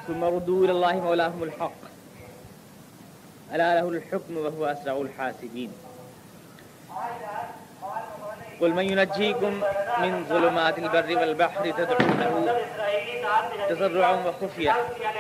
ثم ردوا إلى الله مولاهم الحق ألا له الحكم وهو أسرع الحاسبين قل من ينجيكم من ظلمات البر والبحر تدعونه تضرعا وخفية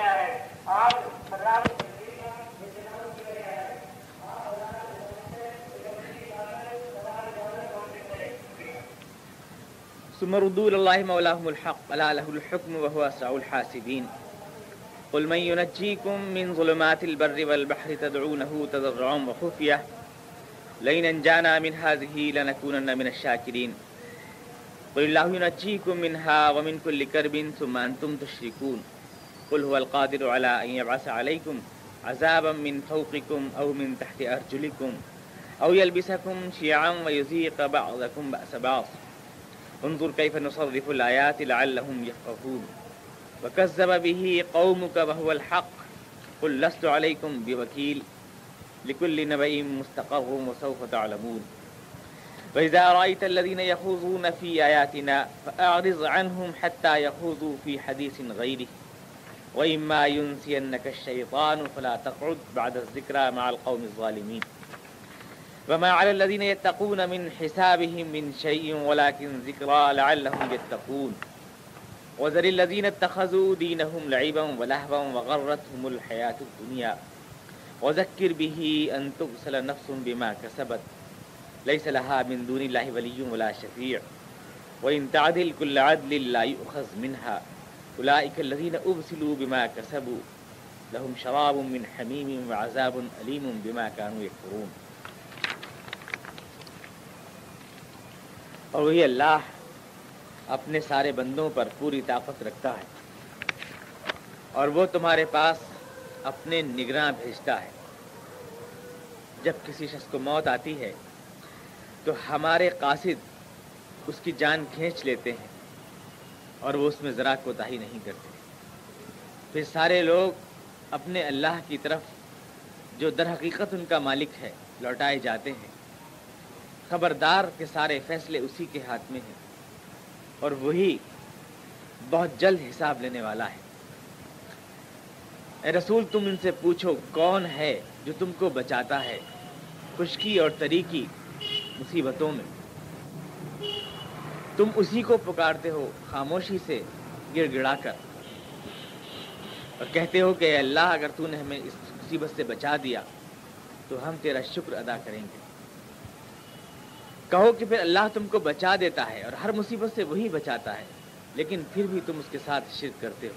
ثم ردوا إلى الله مولاهم الحق ألا له الحكم وهو أسرع الحاسبين قل من ينجيكم من ظلمات البر والبحر تدعونه تضرعا وخفية لئن أنجانا من هذه لنكونن من الشاكرين قل الله ينجيكم منها ومن كل كرب ثم أنتم تشركون قل هو القادر على أن يبعث عليكم عذابا من فوقكم أو من تحت أرجلكم أو يلبسكم شيعا ويذيق بعضكم بأس بعض انظر كيف نصرف الآيات لعلهم يفقهون وكذب به قومك وهو الحق قل لست عليكم بوكيل لكل نبأ مستقر وسوف تعلمون وإذا رأيت الذين يخوضون في آياتنا فأعرض عنهم حتى يخوضوا في حديث غيره وإما ينسينك الشيطان فلا تقعد بعد الذكرى مع القوم الظالمين وما على الذين يتقون من حسابهم من شيء ولكن ذكرى لعلهم يتقون وذر الذين اتخذوا دينهم لعبا ولهوا وغرتهم الحياة الدنيا وذكر به أن تبصل نفس بما كسبت ليس لها من دون الله ولي ولا شفيع وإن تعدل كل عدل لا يؤخذ منها أولئك الذين أبسلوا بما كسبوا لهم شراب من حميم وعذاب أليم بما كانوا يكفرون. اور وہی اللہ اپنے سارے بندوں پر پوری طاقت رکھتا ہے اور وہ تمہارے پاس اپنے نگراں بھیجتا ہے. جب کسی شخص کو موت آتی ہے تو ہمارے قاصد اس کی جان کھینچ لیتے ہیں اور وہ اس میں ذرا کوتاہی نہیں کرتے. پھر سارے لوگ اپنے اللہ کی طرف جو در حقیقت ان کا مالک ہے لوٹائے جاتے ہیں. خبردار کہ سارے فیصلے اسی کے ہاتھ میں ہیں اور وہی بہت جلد حساب لینے والا ہے. اے رسول تم ان سے پوچھو کون ہے جو تم کو بچاتا ہے خشکی اور تری کی مصیبتوں میں. تم اسی کو پکارتے ہو خاموشی سے گڑ گڑا کر اور کہتے ہو کہ اے اللہ اگر تو نے ہمیں اس مصیبت سے بچا دیا تو ہم تیرا شکر ادا کریں گے. کہو کہ پھر اللہ تم کو بچا دیتا ہے اور ہر مصیبت سے وہی بچاتا ہے لیکن پھر بھی تم اس کے ساتھ شرک کرتے ہو.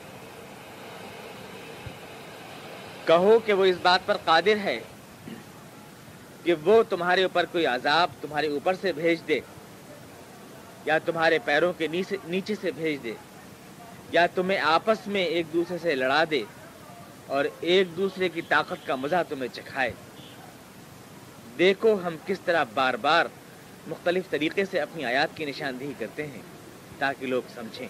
کہو کہ وہ اس بات پر قادر ہے کہ وہ تمہارے اوپر کوئی عذاب تمہارے اوپر سے بھیج دے یا تمہارے پیروں کے نیچے سے بھیج دے یا تمہیں آپس میں ایک دوسرے سے لڑا دے اور ایک دوسرے کی طاقت کا مزہ تمہیں چکھائے. دیکھو ہم کس طرح بار بار مختلف طریقے سے اپنی آیات کی نشاندہی کرتے ہیں تاکہ لوگ سمجھیں.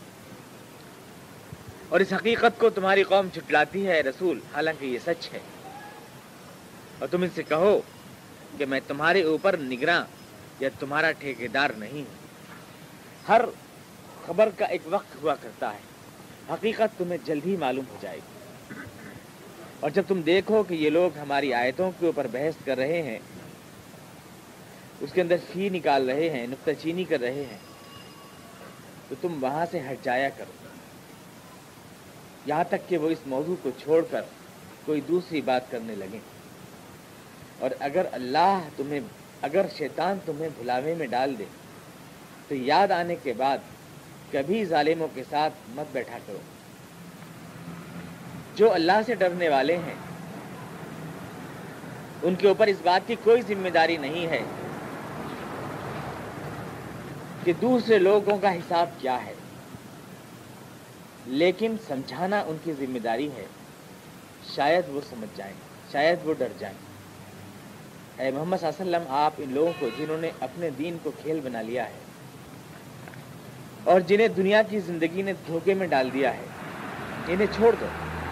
اور اس حقیقت کو تمہاری قوم جھٹلاتی ہے رسول حالانکہ یہ سچ ہے. اور تم ان سے کہو کہ میں تمہارے اوپر نگراں یا تمہارا ٹھیکیدار نہیں ہوں. ہر خبر کا ایک وقت ہوا کرتا ہے. حقیقت تمہیں جلد ہی معلوم ہو جائے گی. اور جب تم دیکھو کہ یہ لوگ ہماری آیتوں کے اوپر بحث کر رہے ہیں اس کے اندر فی نکال رہے ہیں نکتہ چینی کر رہے ہیں تو تم وہاں سے ہٹ جایا کرو یہاں تک کہ وہ اس موضوع کو چھوڑ کر کوئی دوسری بات کرنے لگیں. اور اگر شیطان تمہیں بھلاوے میں ڈال دے تو یاد آنے کے بعد کبھی ظالموں کے ساتھ مت بیٹھا کرو. جو اللہ سے ڈرنے والے ہیں ان کے اوپر اس بات کی کوئی ذمہ داری نہیں ہے کہ دوسرے لوگوں کا حساب کیا ہے لیکن سمجھانا ان کی ذمہ داری ہے. شاید وہ سمجھ جائیں شاید وہ ڈر جائیں. اے محمد صلی اللہ علیہ وسلم آپ ان لوگوں کو جنہوں نے اپنے دین کو کھیل بنا لیا ہے اور جنہیں دنیا کی زندگی نے دھوکے میں ڈال دیا ہے انہیں چھوڑ دو.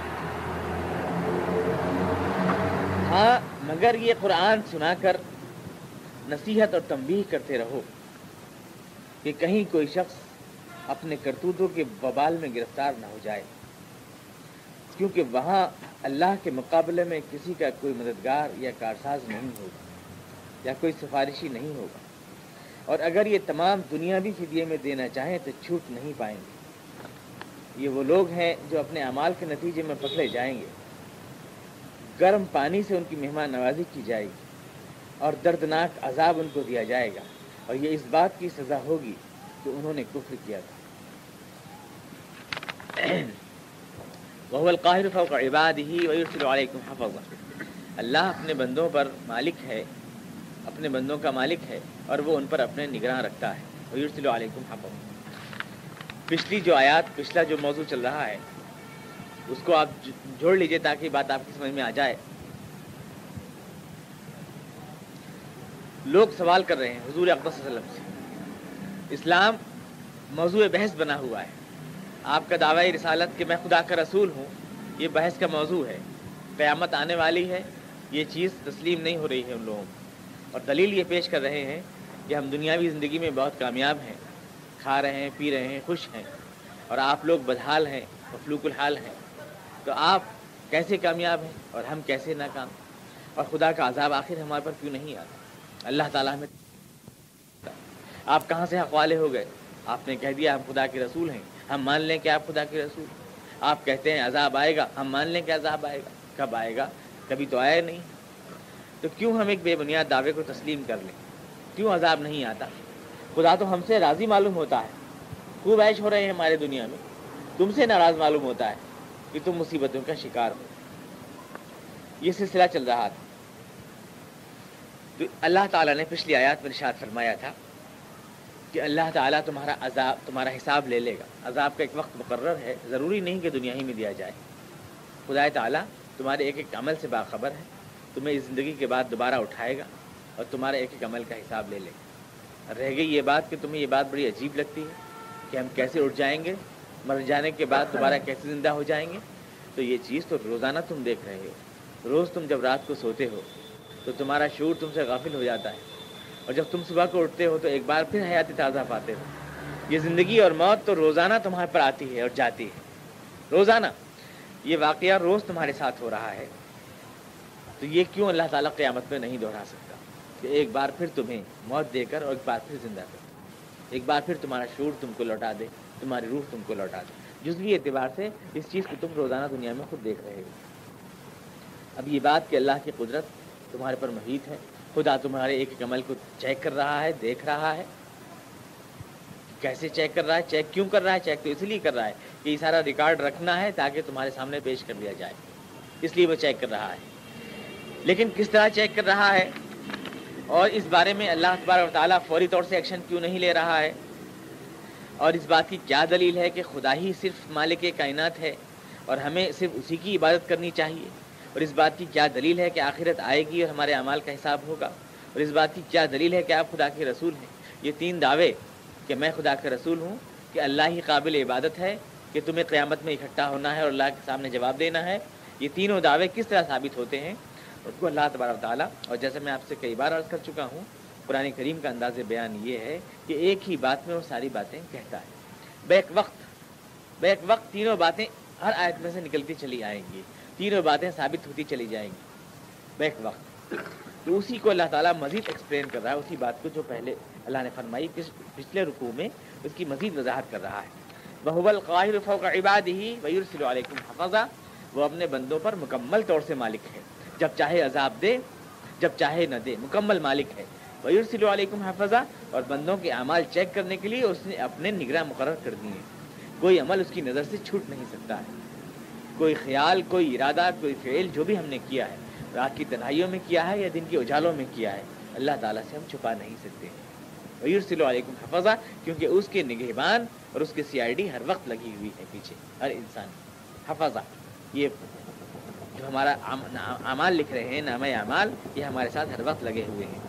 ہاں مگر یہ قرآن سنا کر نصیحت اور تنبیہ کرتے رہو کہ کہیں کوئی شخص اپنے کرتوتوں کے وبال میں گرفتار نہ ہو جائے. کیونکہ وہاں اللہ کے مقابلے میں کسی کا کوئی مددگار یا کارساز نہیں ہوگا یا کوئی سفارشی نہیں ہوگا، اور اگر یہ تمام دنیا بھی فدیے میں دینا چاہیں تو چھوٹ نہیں پائیں گے۔ یہ وہ لوگ ہیں جو اپنے اعمال کے نتیجے میں پکڑے جائیں گے، گرم پانی سے ان کی مہمان نوازی کی جائے گی اور دردناک عذاب ان کو دیا جائے گا، اور یہ اس بات کی سزا ہوگی کہ انہوں نے کفر کیا تھا۔ وَهُوَ الْقَاهِرُ فَوْقَ عِبَادِهِ وَيُرْسِلُ عَلَيْكُمْ حَفَظًا، اللہ اپنے بندوں پر مالک ہے، اپنے بندوں کا مالک ہے اور وہ ان پر اپنے نگراں رکھتا ہے۔ وَيُرْسِلُ عَلَيْكُمْ حَفَظًا، پچھلی جو آیات، پچھلا جو موضوع چل رہا ہے اس کو آپ جوڑ لیجئے تاکہ بات آپ کی سمجھ میں آ جائے۔ لوگ سوال کر رہے ہیں حضور اقدس صلی اللہ علیہ وسلم سے، اسلام موضوع بحث بنا ہوا ہے، آپ کا دعوی رسالت کہ میں خدا کا رسول ہوں یہ بحث کا موضوع ہے، قیامت آنے والی ہے، یہ چیز تسلیم نہیں ہو رہی ہے ان لوگوں کو، اور دلیل یہ پیش کر رہے ہیں کہ ہم دنیاوی زندگی میں بہت کامیاب ہیں، کھا رہے ہیں، پی رہے ہیں، خوش ہیں، اور آپ لوگ بدحال ہیں، مفلوق الحال ہیں، تو آپ کیسے کامیاب ہیں اور ہم کیسے ناکام، اور خدا کا عذاب آخر ہمارے پر کیوں نہیں آتا؟ اللہ تعالیٰ ہمیں، آپ کہاں سے حق والے ہو گئے؟ آپ نے کہہ دیا ہم خدا کے رسول ہیں، ہم مان لیں کہ آپ خدا کے رسول ہیں۔ آپ کہتے ہیں عذاب آئے گا، ہم مان لیں کہ عذاب آئے گا، کب آئے گا؟ کبھی تو آیا نہیں، تو کیوں ہم ایک بے بنیاد دعوے کو تسلیم کر لیں؟ کیوں عذاب نہیں آتا؟ خدا تو ہم سے راضی معلوم ہوتا ہے، خوب عیش ہو رہے ہیں ہمارے دنیا میں، تم سے ناراض معلوم ہوتا ہے کہ تم مصیبتوں کا شکار ہو۔ یہ سلسلہ چل رہا تھا، تو اللہ تعالیٰ نے پچھلی آیات میں ارشاد فرمایا تھا کہ اللہ تعالیٰ تمہارا حساب لے لے گا۔ عذاب کا ایک وقت مقرر ہے، ضروری نہیں کہ دنیا ہی میں دیا جائے۔ خدا تعالیٰ تمہارے ایک ایک عمل سے باخبر ہے، تمہیں اس زندگی کے بعد دوبارہ اٹھائے گا اور تمہارے ایک ایک عمل کا حساب لے لے گا۔ رہ گئی یہ بات کہ تمہیں یہ بات بڑی عجیب لگتی ہے کہ ہم کیسے اٹھ جائیں گے، مر جانے کے بعد دوبارہ کیسے زندہ ہو جائیں گے، تو یہ چیز تو روزانہ تم دیکھ رہے ہو۔ روز تم جب رات کو سوتے ہو تو تمہارا شعور تم سے غافل ہو جاتا ہے، اور جب تم صبح کو اٹھتے ہو تو ایک بار پھر حیات تازہ پاتے ہو۔ یہ زندگی اور موت تو روزانہ تمہارے پر آتی ہے اور جاتی ہے، روزانہ یہ واقعہ روز تمہارے ساتھ ہو رہا ہے، تو یہ کیوں اللہ تعالیٰ قیامت میں نہیں دہرا سکتا کہ ایک بار پھر تمہیں موت دے کر اور ایک بار پھر زندہ کر، ایک بار پھر تمہارا شعور تم کو لوٹا دے، تمہاری روح تم کو لوٹا دے۔ جزوی اعتبار سے اس چیز کو تم روزانہ دنیا میں خود دیکھ رہے ہو۔ اب یہ بات کہ اللہ کی قدرت تمہارے پر محیط ہے، خدا تمہارے ایک ایک عمل کو چیک کر رہا ہے، دیکھ رہا ہے۔ کیسے چیک کر رہا ہے؟ چیک کیوں کر رہا ہے؟ چیک تو اس لیے کر رہا ہے کہ یہ سارا ریکارڈ رکھنا ہے تاکہ تمہارے سامنے پیش کر دیا جائے، اس لیے وہ چیک کر رہا ہے۔ لیکن کس طرح چیک کر رہا ہے، اور اس بارے میں اللہ تبارک و تعالیٰ فوری طور سے ایکشن کیوں نہیں لے رہا ہے، اور اس بات کی کیا دلیل ہے کہ خدا ہی صرف مالک کائنات ہے اور ہمیں صرف اسی کی عبادت کرنی چاہیے، اور اس بات کی کیا دلیل ہے کہ آخرت آئے گی اور ہمارے اعمال کا حساب ہوگا، اور اس بات کی کیا دلیل ہے کہ آپ خدا کے رسول ہیں۔ یہ تین دعوے کہ میں خدا کا رسول ہوں، کہ اللہ ہی قابل عبادت ہے، کہ تمہیں قیامت میں اکٹھا ہونا ہے اور اللہ کے سامنے جواب دینا ہے، یہ تینوں دعوے کس طرح ثابت ہوتے ہیں اس کو اللہ تبارک و تعالیٰ، اور جیسے میں آپ سے کئی بار عرض کر چکا ہوں، قرآن کریم کا انداز بیان یہ ہے کہ ایک ہی بات میں وہ ساری باتیں کہتا ہے، بیک وقت تینوں باتیں ہر آیت میں سے نکلتی چلی آئیں گی، تینوں باتیں ثابت ہوتی چلی جائیں گی بیک وقت۔ تو اسی کو اللہ تعالیٰ مزید ایکسپلین کر رہا ہے، اسی بات کو جو پہلے اللہ نے فرمائی پچھلے رکوع میں، اس کی مزید وضاحت کر رہا ہے۔ وَهُوَ الْقَاهِرُ فَوْقَ عِبَادِهِ وَيُرْسِلُ عَلَيْكُمْ حَفَظًا، وہ اپنے بندوں پر مکمل طور سے مالک ہے، جب چاہے عذاب دے، جب چاہے نہ دے، مکمل مالک ہے۔ وَيُرْسِلُ عَلَيْكُمْ حَفَظًا، اور بندوں کے اعمال چیک کرنے کے لیے اس نے اپنے نگراں مقرر کر دیے ہیں، کوئی عمل اس کی نظر سے چھوٹ نہیں سکتا ہے، کوئی خیال، کوئی ارادہ، کوئی فعل جو بھی ہم نے کیا ہے، رات کی تنہائیوں میں کیا ہے یا دن کے اجالوں میں کیا ہے، اللہ تعالیٰ سے ہم چھپا نہیں سکتے ہیں۔ وَيُرْسِلُ عَلَيْكُمْ حَفَظًا، کیونکہ اس کے نگہبان اور اس کے CID ہر وقت لگی ہوئی ہے پیچھے، ہر انسان حفظہ، یہ جو ہمارا اعمال لکھ رہے ہیں، نامہ اعمال، یہ ہمارے ساتھ ہر وقت لگے ہوئے ہیں۔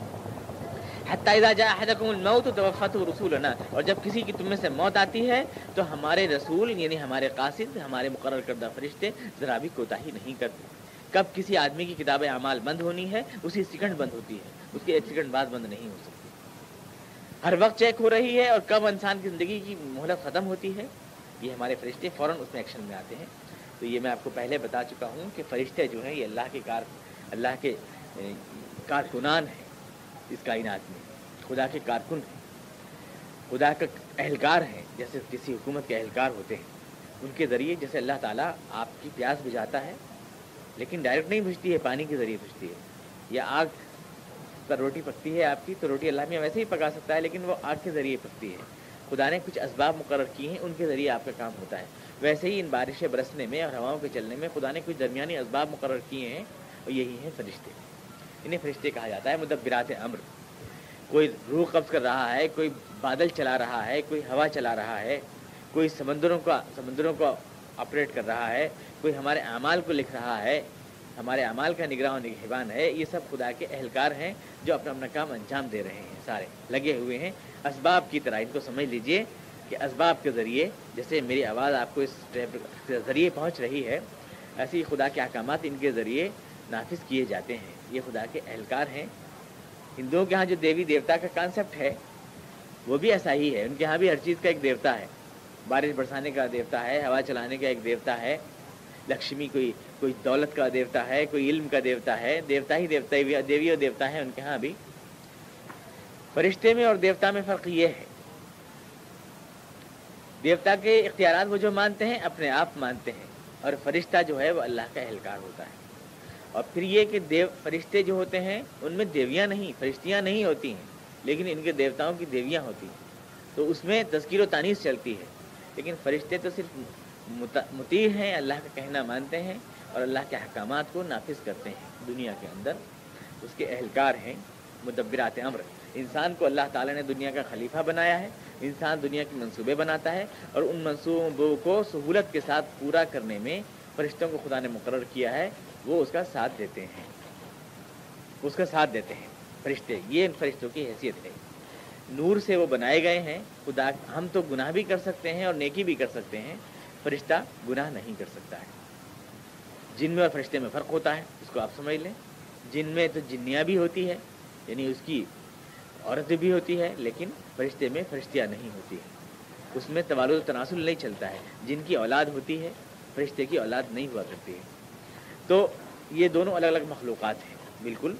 حتیٰ اذا جاء احدکم الموت توفته رسولنا، اور جب کسی کی تم میں سے موت آتی ہے تو ہمارے رسول یعنی ہمارے قاصد، ہمارے مقرر کردہ فرشتے ذرا بھی کوتاہی نہیں کرتے۔ کب کسی آدمی کی کتاب اعمال بند ہونی ہے، اسی سیکنڈ بند ہوتی ہے، اس کے ایک سیکنڈ بعد بند نہیں ہو سکتی، ہر وقت چیک ہو رہی ہے، اور کب انسان کی زندگی کی مہلت ختم ہوتی ہے، یہ ہمارے فرشتے فوراً اس میں ایکشن میں آتے ہیں۔ تو یہ میں آپ کو پہلے بتا چکا ہوں کہ فرشتے جو ہیں یہ اللہ کے کارکنان ہیں اس کائنات میں، خدا کے کارکن ہیں، خدا کا اہلکار ہیں، جیسے کسی حکومت کے اہلکار ہوتے ہیں۔ ان کے ذریعے جیسے اللہ تعالیٰ آپ کی پیاس بجھاتا ہے، لیکن ڈائریکٹ نہیں بجھتی ہے، پانی کے ذریعے بجھتی ہے، یا آگ پر روٹی پکتی ہے آپ کی تو روٹی اللہ میاں ویسے ہی پکا سکتا ہے، لیکن وہ آگ کے ذریعے پکتی ہے۔ خدا نے کچھ اسباب مقرر کیے ہیں، ان کے ذریعے آپ کا کام ہوتا ہے۔ ویسے ہی ان بارشیں برسنے میں اور ہواؤں کے چلنے میں خدا نے کچھ درمیانی اسباب مقرر کیے ہیں، اور یہی ہیں فرشتے۔ انہیں فرشتے کہا جاتا ہے، مدبرات امر۔ کوئی روح قبض کر رہا ہے، کوئی بادل چلا رہا ہے، کوئی ہوا چلا رہا ہے، کوئی سمندروں کو آپریٹ کر رہا ہے، کوئی ہمارے اعمال کو لکھ رہا ہے، ہمارے اعمال کا نگراں و نگہبان ہے۔ یہ سب خدا کے اہلکار ہیں جو اپنا اپنا کام انجام دے رہے ہیں، سارے لگے ہوئے ہیں اسباب کی طرح۔ ان کو سمجھ لیجئے کہ اسباب کے ذریعے، جیسے میری آواز آپ کو اس ذریعے پہنچ رہی ہے، ایسے ہی خدا کے احکامات ان کے ذریعے نافذ کیے جاتے ہیں۔ یہ خدا کے اہلکار ہیں۔ ہندوؤں کے ہاں جو دیوی دیوتا کا کانسیپٹ ہے وہ بھی ایسا ہی ہے۔ ان کے ہاں بھی ہر چیز کا ایک دیوتا ہے، بارش برسانے کا دیوتا ہے، ہوا چلانے کا ایک دیوتا ہے، لکشمی کوئی دولت کا دیوتا ہے، کوئی علم کا دیوتا ہے، دیوتا ہی دیوتا، دیوی اور دیوتا ہے ان کے ہاں بھی۔ فرشتے میں اور دیوتا میں فرق یہ ہے، دیوتا کے اختیارات وہ جو مانتے ہیں اپنے آپ مانتے ہیں، اور فرشتہ جو ہے وہ اللہ کا اہلکار ہوتا ہے۔ اور پھر یہ کہ فرشتے جو ہوتے ہیں ان میں دیویاں نہیں، فرشتیاں نہیں ہوتی ہیں، لیکن ان کے دیوتاؤں کی دیویاں ہوتی ہیں، تو اس میں تذکیر و تانیث چلتی ہے۔ لیکن فرشتے تو صرف مطیع ہیں، اللہ کا کہنا مانتے ہیں اور اللہ کے احکامات کو نافذ کرتے ہیں دنیا کے اندر، اس کے اہلکار ہیں، مدبرات امر۔ انسان کو اللہ تعالیٰ نے دنیا کا خلیفہ بنایا ہے، انسان دنیا کے منصوبے بناتا ہے، اور ان منصوبوں کو سہولت کے ساتھ پورا کرنے میں فرشتوں کو خدا نے مقرر کیا ہے، وہ اس کا ساتھ دیتے ہیں فرشتے۔ یہ ان فرشتوں کی حیثیت ہے، نور سے وہ بنائے گئے ہیں۔ خدا ہم تو گناہ بھی کر سکتے ہیں اور نیکی بھی کر سکتے ہیں، فرشتہ گناہ نہیں کر سکتا ہے۔ جن میں اور فرشتے میں فرق ہوتا ہے، اس کو آپ سمجھ لیں۔ جن میں تو جنیاں بھی ہوتی ہے، یعنی اس کی عورتیں بھی ہوتی ہے، لیکن فرشتے میں فرشتیاں نہیں ہوتی ہے، اس میں توالد و تناسل نہیں چلتا ہے۔ جن کی اولاد ہوتی ہے، فرشتے کی اولاد نہیں ہوا کرتی ہے۔ تو یہ دونوں الگ الگ مخلوقات ہیں بالکل۔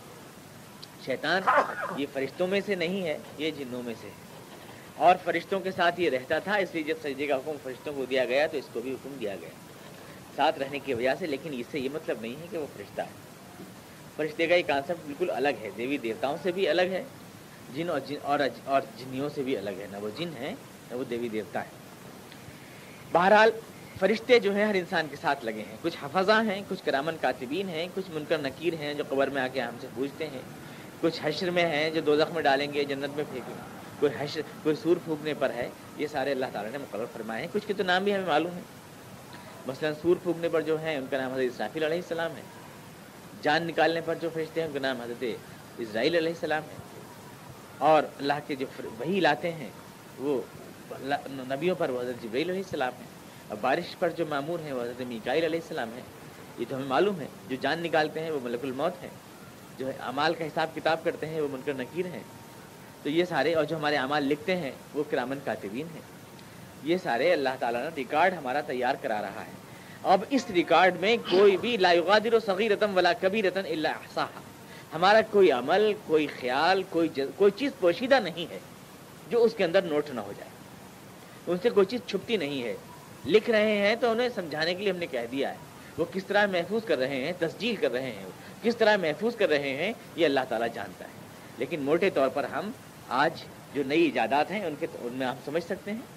شیطان یہ فرشتوں میں سے نہیں ہے، یہ جنوں میں سے ہے، اور فرشتوں کے ساتھ یہ رہتا تھا، اس لیے جب سجدے کا حکم فرشتوں کو دیا گیا تو اس کو بھی حکم دیا گیا ساتھ رہنے کی وجہ سے۔ لیکن اس سے یہ مطلب نہیں ہے کہ وہ فرشتہ ہے۔ فرشتے کا یہ کانسیپٹ بالکل الگ ہے، دیوی دیوتاؤں سے بھی الگ ہے، جن اور جنیوں سے بھی الگ ہے۔ نہ وہ جن ہیں نہ وہ دیوی دیوتا ہیں۔ بہرحال فرشتے جو ہیں ہر انسان کے ساتھ لگے ہیں، کچھ حفظاں ہیں، کچھ کرامن کاتبین ہیں، کچھ منکر نکیر ہیں جو قبر میں آ کے ہم سے پوچھتے ہیں، کچھ حشر میں ہیں جو دوزخ میں ڈالیں گے، جنت میں پھینکیں گے، کوئی سور پھونکنے پر ہے۔ یہ سارے اللہ تعالیٰ نے مقرر فرمائے ہیں۔ کچھ کے تو نام بھی ہمیں معلوم ہے، مثلا سور پھونکنے پر جو ہے ان کا نام حضرت اسرافیل علیہ السلام ہے، جان نکالنے پر جو فرشتے ہیں ان کا نام حضرت اسرائیل علیہ السلام ہے، اور اللہ کے جو وحی لاتے ہیں وہ نبیوں پر وہ حضرت جبرائیل علیہ السلام ہے، اور بارش پر جو مامور ہیں وہ حضرت میکائیل علیہ السلام ہے۔ یہ تو ہمیں معلوم ہے۔ جو جان نکالتے ہیں وہ ملک الموت ہیں، جو اعمال کا حساب کتاب کرتے ہیں وہ منکر نکیر ہیں۔ تو یہ سارے، اور جو ہمارے اعمال لکھتے ہیں وہ کرامن کاتبین ہیں۔ یہ سارے اللہ تعالیٰ نے ریکارڈ ہمارا تیار کرا رہا ہے۔ اب اس ریکارڈ میں کوئی بھی لا یغادر صغیرۃ ولا کبیرۃ الا احصاها، ہمارا کوئی عمل، کوئی خیال، کوئی چیز پوشیدہ نہیں ہے جو اس کے اندر نوٹ نہ ہو جائے، ان سے کوئی چیز چھپتی نہیں ہے۔ لکھ رہے ہیں تو انہیں سمجھانے کے لیے ہم نے کہہ دیا ہے، وہ کس طرح محفوظ کر رہے ہیں، تسجیل کر رہے ہیں، کس طرح محفوظ کر رہے ہیں، یہ اللہ تعالیٰ جانتا ہے۔ لیکن موٹے طور پر ہم آج جو نئی ایجادات ہیں ان میں ہم سمجھ سکتے ہیں۔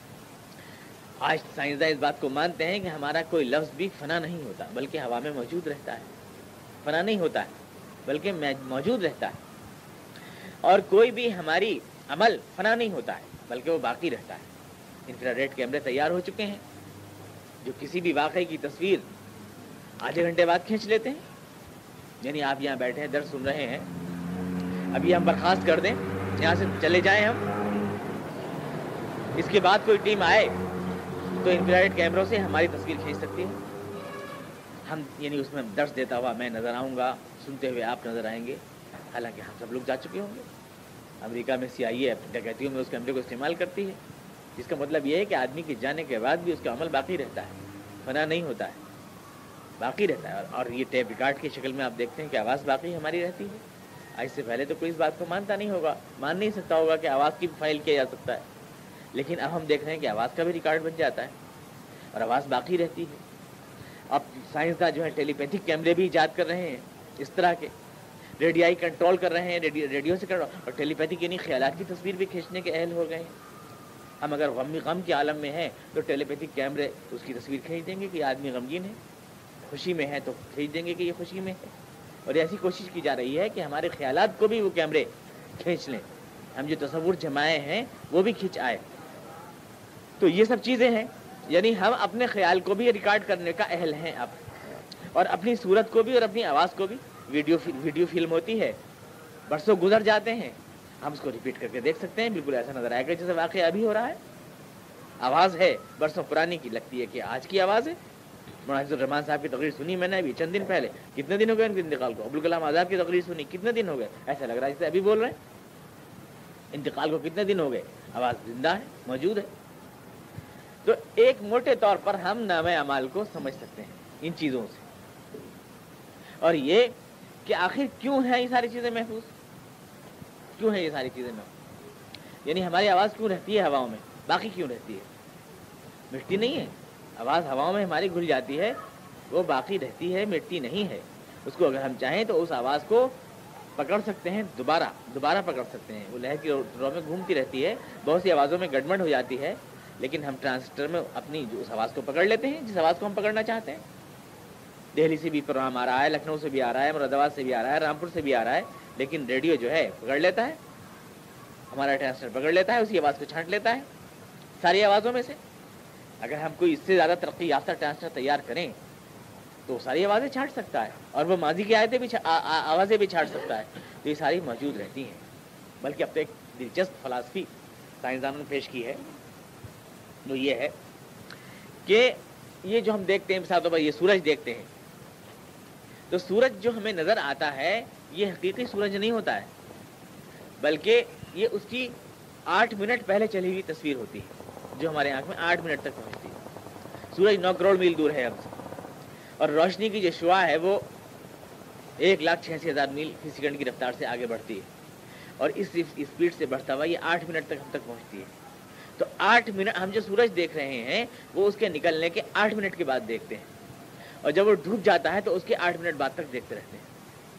آج سائنسداں اس بات کو مانتے ہیں کہ ہمارا کوئی لفظ بھی فنا نہیں ہوتا بلکہ ہوا میں موجود رہتا ہے، فنا نہیں ہوتا ہے بلکہ موجود رہتا ہے، اور کوئی بھی ہماری عمل فنا نہیں ہوتا ہے بلکہ وہ باقی رہتا ہے۔ انفرا ریڈ کیمرے تیار ہو چکے ہیں جو کسی بھی واقعے کی تصویر آدھے گھنٹے بعد کھینچ لیتے ہیں۔ یعنی آپ یہاں بیٹھے ہیں، درس سن رہے ہیں، ابھی ہم برخاست کر دیں، یہاں سے چلے جائیں ہم، اس کے بعد کوئی ٹیم آئے تو انفرا ریڈ کیمروں سے ہماری تصویر کھینچ سکتی ہے۔ ہم یعنی اس میں درس دیتا ہوا میں نظر آؤں گا، سنتے ہوئے آپ نظر آئیں گے، حالانکہ ہم سب لوگ جا چکے ہوں گے۔ امریکہ میں CIA ڈکیتیوں میں اس کیمرے کو استعمال کرتی ہے، جس کا مطلب یہ ہے کہ آدمی کے جانے کے بعد بھی اس کا عمل باقی رہتا ہے، فنا نہیں ہوتا ہے۔ باقی رہتا ہے. اور یہ ٹیپ ریکارڈ کی شکل میں آپ دیکھتے ہیں کہ آواز باقی ہماری رہتی ہے. آج سے پہلے تو کوئی اس بات کو مانتا نہیں ہوگا, مان نہیں سکتا ہوگا کہ آواز کی فائل کیا جا سکتا ہے, لیکن اب ہم دیکھ رہے ہیں کہ آواز کا بھی ریکارڈ بن جاتا ہے اور آواز باقی رہتی ہے. اب سائنسداں جو ہے ٹیلی پیتھک کیمرے بھی ایجاد کر رہے ہیں اس طرح کے, ریڈیائی کنٹرول کر رہے ہیں, ریڈیو سے کنٹرول, اور ٹیلی پیتھک یعنی خیالات کی تصویر بھی کھینچنے کے اہل ہو گئے ہیں. ہم اگر غم کے عالم میں ہیں تو ٹیلی پیتھک کیمرے اس کی تصویر کھینچ دیں گے کہ آدمی غمگین ہے, خوشی میں ہے تو کھینچ دیں گے کہ یہ خوشی میں ہے. اور ایسی کوشش کی جا رہی ہے کہ ہمارے خیالات کو بھی وہ کیمرے کھینچ لیں, ہم جو تصور جمائے ہیں وہ بھی کھینچ آئے. تو یہ سب چیزیں ہیں, یعنی ہم اپنے خیال کو بھی ریکارڈ کرنے کا اہل ہیں اب, اور اپنی صورت کو بھی اور اپنی آواز کو بھی. ویڈیو فلم ہوتی ہے, برسوں گزر جاتے ہیں, ہم اس کو ریپیٹ کر کے دیکھ سکتے ہیں, بالکل ایسا نظر آئے گا جیسے واقعہ ابھی ہو رہا ہے. آواز ہے برسوں پرانی کی, لگتی ہے کہ آج کی آواز ہے. مولانا حفیظ الرحمان صاحب کی تقریر سنی میں نے ابھی چند دن پہلے, کتنے دن ہو گئے ان کے انتقال کو. ابوالکلام آزاد کی تقریر سنی, کتنے دن ہو گئے, ایسا لگ رہا ہے جیسے ابھی بول رہے ہیں. انتقال کو کتنے دن ہو گئے, آواز زندہ ہے, موجود ہے. تو ایک موٹے طور پر ہم نامہ اعمال کو سمجھ سکتے ہیں ان چیزوں سے. اور یہ کہ آخر کیوں ہیں یہ ساری چیزیں محفوظ, کیوں ہیں یہ ساری چیزیں محفوظ, یعنی ہماری آواز کیوں رہتی ہے ہواؤں میں, باقی کیوں رہتی ہے, مٹتی نہیں ہے. آواز ہواؤں میں ہماری گھل جاتی ہے, وہ باقی رہتی ہے, مٹتی نہیں ہے. اس کو اگر ہم چاہیں تو اس آواز کو پکڑ سکتے ہیں, دوبارہ پکڑ سکتے ہیں. وہ لہر کی رو میں گھومتی رہتی ہے, بہت سی آوازوں میں گڑبڑ ہو جاتی ہے, لیکن ہم ٹرانسلیٹر میں اپنی جو اس آواز کو پکڑ لیتے ہیں جس آواز کو ہم پکڑنا چاہتے ہیں. دہلی سے بھی پروگرام آ رہا ہے, لکھنؤ سے بھی آ رہا ہے, مراد آباد سے بھی آ رہا ہے, رامپور سے بھی آ رہا ہے, لیکن ریڈیو جو ہے پکڑ لیتا ہے, ہمارا ٹرانسلیٹر پکڑ لیتا ہے, اسی آواز کو چھانٹ لیتا ہے ساری آوازوں میں سے. اگر ہم کوئی اس سے زیادہ ترقی یافتہ ٹرانسلیٹر تیار کریں تو ساری آوازیں چھانٹ سکتا ہے, اور وہ ماضی کی آیتیں بھی آوازیں بھی چھانٹ سکتا ہے. تو یہ ساری موجود رہتی ہیں. بلکہ اب تو ایک دلچسپ فلسفی سائنسدانوں نے پیش کی ہے, وہ یہ ہے کہ یہ جو ہم دیکھتے ہیں مثال طور پر یہ سورج دیکھتے ہیں, تو سورج جو ہمیں نظر آتا ہے یہ حقیقی سورج نہیں ہوتا ہے, بلکہ یہ اس کی 8 منٹ پہلے چلی ہوئی تصویر ہوتی ہے جو ہمارے آنکھ میں 8 منٹ تک پہنچتی ہے. سورج 9 کروڑ میل دور ہے ہم سے, اور روشنی کی جو شعاع ہے وہ 1,86,000 میل فی سیکنڈ کی رفتار سے آگے بڑھتی ہے, اور اس اسپیڈ سے بڑھتا ہوا یہ 8 منٹ تک ہم تک پہنچتی ہے. تو 8 منٹ ہم جو سورج دیکھ رہے ہیں وہ اس کے نکلنے کے 8 منٹ کے بعد دیکھتے ہیں, اور جب وہ ڈوب جاتا ہے تو اس کے 8 منٹ بعد تک دیکھتے رہتے ہیں.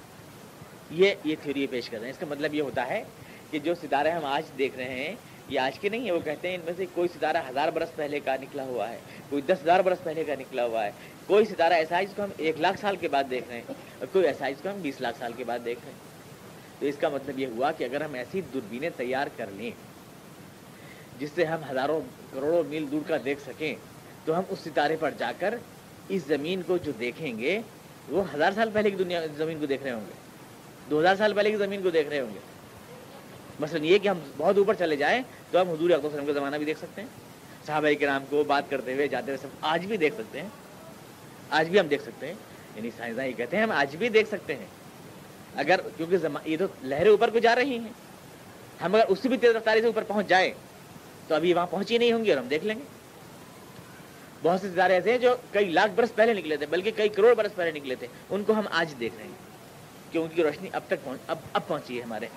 یہ تھیوری پیش کر رہے ہیں. اس کا مطلب یہ ہوتا ہے کہ جو ستارے ہم آج دیکھ رہے ہیں یہ آج کے نہیں ہے. وہ کہتے ہیں ان میں سے کوئی ستارہ 1000 برس پہلے کا نکلا ہوا ہے, کوئی 10,000 برس پہلے کا نکلا ہوا ہے, کوئی ستارہ ایسا ہے جس کو ہم 1,00,000 سال کے بعد دیکھ رہے ہیں, اور کوئی ایسا ہے جس کو ہم 20 لاکھ سال کے بعد دیکھ رہے ہیں. تو اس کا مطلب یہ ہوا کہ اگر ہم ایسی دوربینیں تیار کر لیں جس سے ہم ہزاروں کروڑوں میل دور کا دیکھ سکیں, تو ہم اس ستارے پر جا کر اس زمین کو جو دیکھیں گے وہ 1000 سال پہلے کی زمین کو دیکھ رہے ہوں گے, 2000 سال پہلے کی زمین کو دیکھ رہے ہوں گے. مثلا یہ کہ ہم بہت اوپر چلے جائیں تو ہم حضور اقدس صلی اللہ علیہ وسلم کا زمانہ بھی دیکھ سکتے ہیں, صحابہ کرام کو بات کرتے ہوئے جاتے ہوئے سب آج بھی دیکھ سکتے ہیں, آج بھی ہم دیکھ سکتے ہیں. یعنی سائنسداں یہ کہتے ہیں ہم آج بھی دیکھ سکتے ہیں, اگر کیونکہ یہ تو لہریں اوپر کو جا رہی ہیں, ہم اگر اس سے بھی تیز رفتاری سے اوپر پہنچ جائیں تو ابھی وہاں پہنچی نہیں ہوں گی اور ہم دیکھ لیں گے. بہت سے ستارے ایسے ہیں جو کئی لاکھ برس پہلے نکلے تھے, بلکہ کئی کروڑ برس پہلے نکلے تھے, ان کو ہم آج دیکھ رہے ہیں کہ ان کی روشنی اب تک اب پہنچی ہے ہمارے.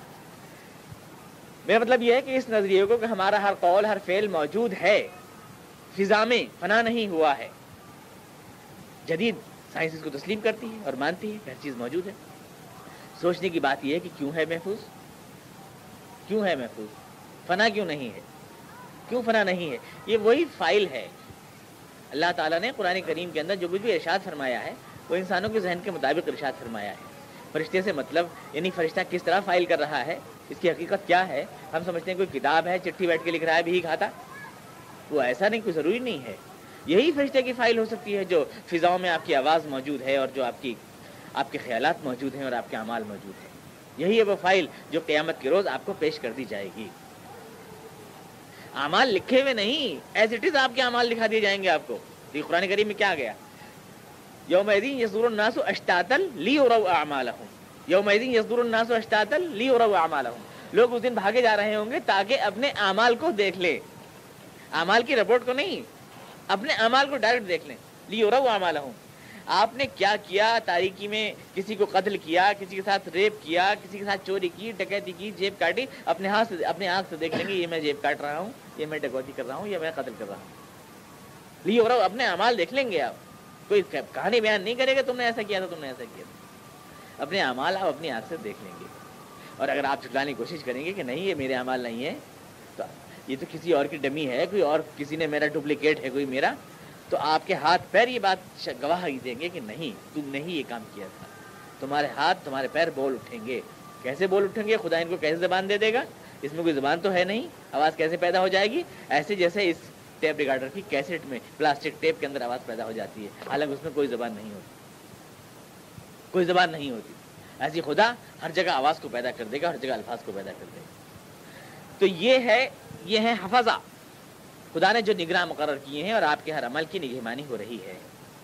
میرا مطلب یہ ہے کہ اس نظریے کو کہ ہمارا ہر قول ہر فعل موجود ہے, فضا میں فنا نہیں ہوا ہے, جدید سائنس اس کو تسلیم کرتی ہے اور مانتی ہے کہ ہر چیز موجود ہے. سوچنے کی بات یہ ہے کہ کیوں ہے محفوظ, کیوں ہے محفوظ, فنا کیوں نہیں ہے, کیوں فنا نہیں ہے. یہ وہی فائل ہے. اللہ تعالیٰ نے قرآن کریم کے اندر جو کچھ بھی ارشاد فرمایا ہے وہ انسانوں کے ذہن کے مطابق ارشاد فرمایا ہے. فرشتے سے مطلب یعنی فرشتہ کس طرح فائل کر رہا ہے, اس کی حقیقت کیا ہے. ہم سمجھتے ہیں کوئی کتاب ہے, چٹھی بیٹھ کے لکھ رہا ہے بھی کھاتا, وہ ایسا نہیں, کوئی ضروری نہیں ہے. یہی فرشتے کی فائل ہو سکتی ہے جو فضاؤں میں آپ کی آواز موجود ہے, اور جو آپ کے خیالات موجود ہیں, اور آپ کے اعمال موجود ہیں. یہی ہے وہ فائل جو قیامت کے روز آپ کو پیش کر دی جائے گی. اعمال لکھے ہوئے نہیں, ایز اٹ از آپ کے اعمال دکھا دیے جائیں گے آپ کو. قرآن کریم میں کیا گیا, یومئذ یصدر الناس اشتاتا لیروا اعمالهم, یومئذ یصدر الناس اشتاتا لیروا اعمالهم. لوگ اس دن بھاگے جا رہے ہوں گے تاکہ اپنے اعمال کو دیکھ لیں, اعمال کی رپورٹ کو نہیں, اپنے اعمال کو ڈائریکٹ دیکھ لیں. لیروا اعمالهم, آپ نے کیا کیا تاریکی میں؟ کسی کو قتل کیا، کسی کے ساتھ ریپ کیا، کسی کے ساتھ چوری کی، ڈکیتی کی، جیب کاٹی، اپنے ہاتھ سے اپنے آنکھ سے دیکھ لیں گے یہ میں جیب کاٹ رہا ہوں، یہ میں ڈکیتی کر رہا ہوں، یہ میں قتل کر رہا ہوں. لیے اور اپنے اعمال دیکھ لیں گے آپ. کوئی کہانی بیان نہیں کرے گا تم نے ایسا کیا تھا، تم نے ایسا کیا تھا. اپنے اعمال آپ اپنی آنکھ سے دیکھ لیں گے. اور اگر آپ چٹلانے کی کوشش کریں گے کہ نہیں یہ میرے اعمال نہیں ہے، تو یہ تو کسی اور کی ڈمی ہے، کوئی اور کسی نے میرا ڈپلیکیٹ ہے کوئی میرا، تو آپ کے ہاتھ پیر یہ بات گواہی دیں گے کہ نہیں تم نے ہی یہ کام کیا تھا. تمہارے ہاتھ تمہارے پیر بول اٹھیں گے. کیسے بول اٹھیں گے؟ خدا ان کو کیسے زبان دے گا؟ اس میں کوئی زبان تو ہے نہیں. آواز کیسے پیدا ہو جائے گی؟ ایسے جیسے اس ٹیپ ریکارڈر کی کیسٹ میں پلاسٹک ٹیپ کے اندر آواز پیدا ہو جاتی ہے، حالانکہ اس میں کوئی زبان نہیں ہوتی، کوئی زبان نہیں ہوتی. ایسی خدا ہر جگہ آواز کو پیدا کر دے گا، ہر جگہ الفاظ کو پیدا کر دے گا. تو یہ ہے حفظہ. خدا نے جو نگراں مقرر کیے ہیں اور آپ کے ہر عمل کی نگہبانی ہو رہی ہے،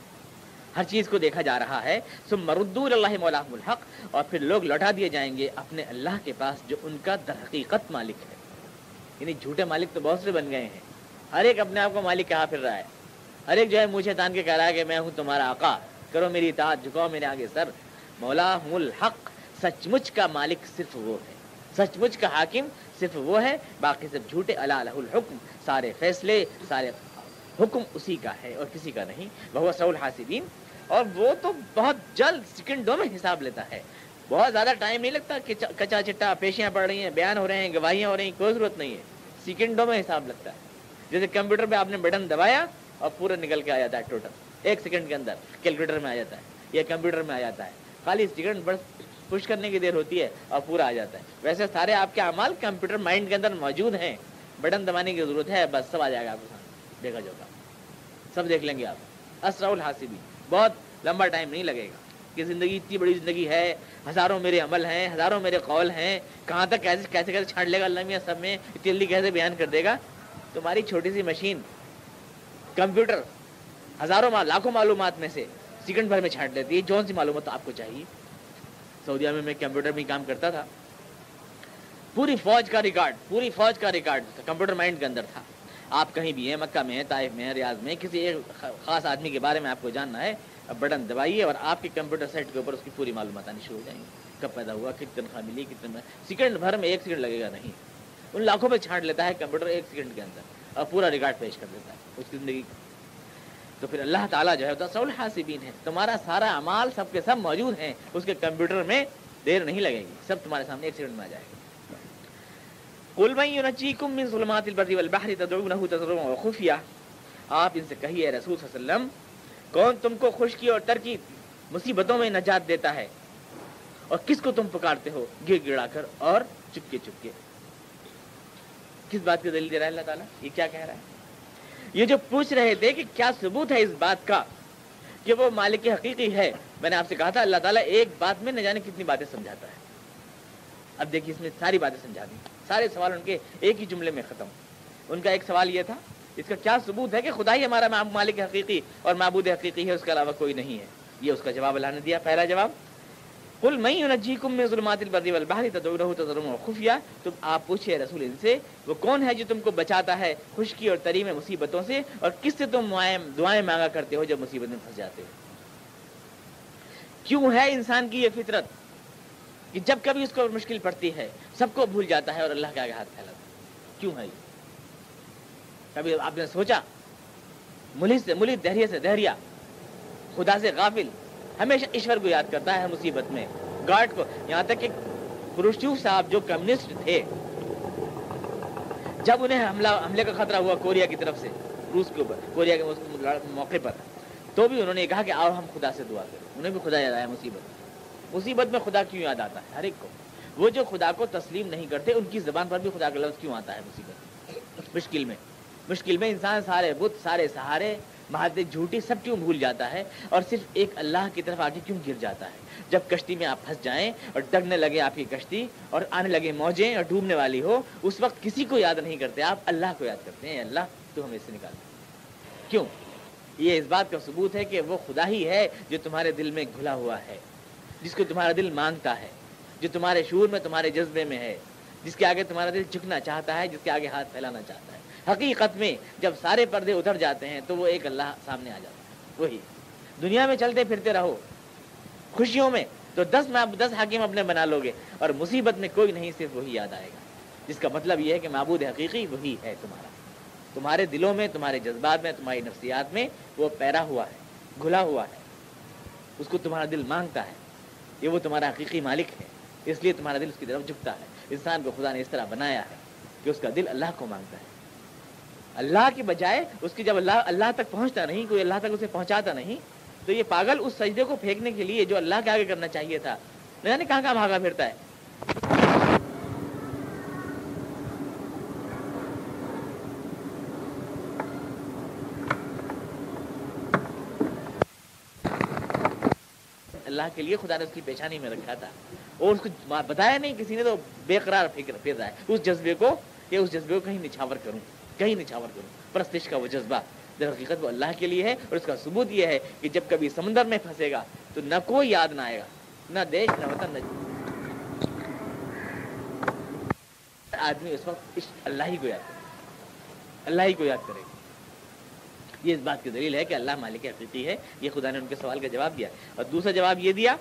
ہر چیز کو دیکھا جا رہا ہے. ثم ردوا الی اللہ مولاہم الحق، اور پھر لوگ لوٹا دیے جائیں گے اپنے اللہ کے پاس جو ان کا در حقیقت مالک ہے. یعنی جھوٹے مالک تو بہت سے بن گئے ہیں، ہر ایک اپنے آپ کو مالک کہا پھر رہا ہے. ہر ایک جو ہے مونچھیں تان کے کہہ رہا ہے کہ میں ہوں تمہارا آقا، کرو میری اطاعت، جھکاؤ میرے آگے سر. مولاہم الحق، سچ مچ کا مالک صرف وہ ہے، سچ مچ کا حاکم صرف وہ ہے، باقی سب جھوٹے. الا لہ الحکم، سارے فیصلے سارے حکم اسی کا ہے اور کسی کا نہیں. وہو اسرع الحاسبین، اور وہ تو بہت جلد سیکنڈوں میں حساب لیتا ہے. بہت زیادہ ٹائم نہیں لگتا کہ کچا چٹا پیشیاں پڑ رہی ہیں، بیان ہو رہے ہیں، گواہیاں ہو رہی ہیں، کوئی ضرورت نہیں ہے. سیکنڈوں میں حساب لگتا ہے. جیسے کمپیوٹر پہ آپ نے بٹن دبایا اور پورا نکل کے آ جاتا ہے ٹوٹل، 1 سیکنڈ کے اندر کیلکولیٹر میں آ جاتا ہے یا کمپیوٹر میں آ جاتا ہے. خالی سیکنڈ بس پش کرنے کی دیر ہوتی ہے اور پورا آ جاتا ہے. ویسے سارے آپ کے اعمال کمپیوٹر مائنڈ کے اندر موجود ہیں، بٹن دبانے کی ضرورت ہے، بس سب آ جائے گا آپ کے سامنے، دیکھا جاؤگا سب دیکھ لیں گے آپ. اسرع الحاسبین، بہت لمبا ٹائم نہیں لگے گا. کہ زندگی اتنی بڑی زندگی ہے، ہزاروں میرے عمل ہیں، ہزاروں میرے قول ہیں، کہاں تک کیسے کیسے کیسے چھانٹ لے گا اللہ میاں سب میں، اتنی جلدی کیسے بیان کر دے گا. تمہاری چھوٹی سی مشین کمپیوٹر ہزاروں لاکھوں معلومات میں سے سیکنڈ بھر میں چھانٹ لیتی ہے. جون سی معلومات آپ کو چاہیے. سعودیہ میں کمپیوٹر میں کام کرتا تھا، پوری فوج کا ریکارڈ کمپیوٹر مائنڈ کے اندر تھا. آپ کہیں بھی ہیں، مکہ میں ہیں، طائف میں ہیں، ریاض میں، کسی ایک خاص آدمی کے بارے میں آپ کو جاننا ہے، اب بٹن دبائیے اور آپ کے کمپیوٹر سیٹ کے اوپر اس کی پوری معلومات آنی شروع ہو جائیں گی. کب پیدا ہوا، کتنی تنخواہ ملی، کتنے، سیکنڈ بھر میں 1 سیکنڈ لگے گا نہیں. ان لاکھوں پہ چھانٹ لیتا ہے کمپیوٹر 1 سیکنڈ کے اندر اور پورا ریکارڈ پیش کر دیتا ہے اس کی زندگی کا. تو پھر اللہ تعالیٰ جو ہے اسرع الحاسبین ہے. تمہارا سارا اعمال سب کے سب موجود ہیں اس کے کمپیوٹر میں، دیر نہیں لگے گی، سب تمہارے سامنے 1 سیکنڈ میں آ جائے گا. قل من ينجيكم من ظلمات البر والبحر تدعونه تضرعا وخفيا، آپ ان سے کہیے رسول صلی اللہ علیہ وسلم، کون تم کو خشکی اور تر کی مصیبتوں میں نجات دیتا ہے اور کس کو تم پکارتے ہو گڑ گڑا کر اور چپکے چپکے. کس بات کی دلیل دے رہا ہے اللہ تعالیٰ؟ یہ کیا کہہ رہا ہے؟ یہ جو پوچھ رہے تھے کہ کیا ثبوت ہے اس بات کا کہ وہ مالک حقیقی ہے، میں نے آپ سے کہا تھا اللہ تعالیٰ ایک بات میں نہ جانے کتنی باتیں سمجھاتا ہے. اب دیکھیے اس میں ساری باتیں سمجھا دی، سارے سوال ان کے ایک ہی جملے میں ختم. ان کا ایک سوال یہ تھا اس کا کیا ثبوت ہے کہ خدا ہی ہمارا مالک حقیقی اور معبود حقیقی ہے، اس کے علاوہ کوئی نہیں ہے. یہ اس کا جواب اللہ نے دیا. پہلا جواب قل من ينجيكم من ظلمات البر والبحر تدعونه تضرعا وخفيا، تم آپ پوچھے رسول ان سے وہ کون ہے جو تم کو بچاتا ہے خشکی اور تری میں مصیبتوں سے، اور کس سے تم دعائیں مانگا کرتے ہو جب مصیبت میں پھنس جاتے ہو. کیوں ہے انسان کی یہ فطرت کہ جب کبھی اس کو مشکل پڑتی ہے سب کو بھول جاتا ہے اور اللہ کے آگے ہاتھ پھیلاتا ہے؟ کیوں ہے یہ؟ کبھی آپ نے سوچا؟ ملک دہریے سے دہریا، خدا سے غافل، ہمیشہ ایشور کو یاد کرتا ہے مصیبت میں، گاڈ کو. یہاں تک کہ خروشچوف صاحب جو کمیونسٹ تھے، جب انہیں حملے کا خطرہ ہوا کوریا کی طرف سے روس کے اوپر، کوریا کے موقع پر، تو بھی انہوں نے کہا کہ آؤ ہم خدا سے دعا کریں. انہیں بھی خدا یاد آیا. مصیبت میں خدا کیوں یاد آتا ہے ہر ایک کو؟ وہ جو خدا کو تسلیم نہیں کرتے ان کی زبان پر بھی خدا کا لفظ کیوں آتا ہے مصیبت مشکل میں انسان سارے بت، سارے سہارے، باتیں جھوٹی سب کیوں بھول جاتا ہے اور صرف ایک اللہ کی طرف آگے کیوں گر جاتا ہے؟ جب کشتی میں آپ پھنس جائیں اور ڈگنے لگے آپ کی کشتی اور آنے لگے موجیں اور ڈوبنے والی ہو، اس وقت کسی کو یاد نہیں کرتے آپ، اللہ کو یاد کرتے ہیں. اللہ تو ہمیں اس سے نکال. کیوں؟ یہ اس بات کا ثبوت ہے کہ وہ خدا ہی ہے جو تمہارے دل میں گھلا ہوا ہے، جس کو تمہارا دل مانگتا ہے، جو تمہارے شعور میں، تمہارے جذبے میں ہے، جس کے آگے تمہارا دل جھکنا چاہتا ہے، جس کے آگے ہاتھ پھیلانا چاہتا ہے. حقیقت میں جب سارے پردے اتر جاتے ہیں تو وہ ایک اللہ سامنے آ جاتا ہے. وہی دنیا میں چلتے پھرتے رہو خوشیوں میں تو 10 حاکم اپنے بنا لو گے، اور مصیبت میں کوئی نہیں، صرف وہی یاد آئے گا، جس کا مطلب یہ ہے کہ معبود حقیقی وہی ہے تمہارا، تمہارے دلوں میں، تمہارے جذبات میں، تمہاری نفسیات میں وہ پیرا ہوا ہے، گھلا ہوا ہے، اس کو تمہارا دل مانگتا ہے، یہ وہ تمہارا حقیقی مالک ہے، اس لیے تمہارا دل اس کی طرف جھکتا ہے۔ انسان کو خدا نے اس طرح بنایا ہے کہ اس کا دل اللہ کو مانگتا ہے، اللہ کی بجائے اس کی، جب اللہ تک پہنچتا نہیں، کوئی اللہ تک اسے پہنچاتا نہیں، تو یہ پاگل اس سجدے کو پھینکنے کے لیے جو اللہ کے آگے کرنا چاہیے تھا، نہ جانے کہاں کہاں بھاگا پھرتا ہے۔ اللہ کے لیے خدا نے اس کی پیشانی میں رکھا تھا، اور اس کو بتایا نہیں کسی نے، تو بے قرار پھر رہا ہے اس جذبے کو، کہ اس جذبے کو کہیں نچھاور کروں، پرستش کا وہ جذبہ، در حقیقت وہ اللہ کے لیے ہے، اور اس کا ثبوت یہ ہے کہ جب کبھی سمندر میں پھنسے گا تو نہ کوئی یاد نہ آئے گا، نہ دیش، نہ وطن، نہ آدمی اس وقت اللہ ہی کو یاد کرے، اللہ ہی کو یاد کرے گا۔ یہ اس بات کی دلیل ہے کہ اللہ مالک حقیقی ہے۔ یہ خدا نے ان کے سوال کا جواب دیا، اور دوسرا جواب یہ دیا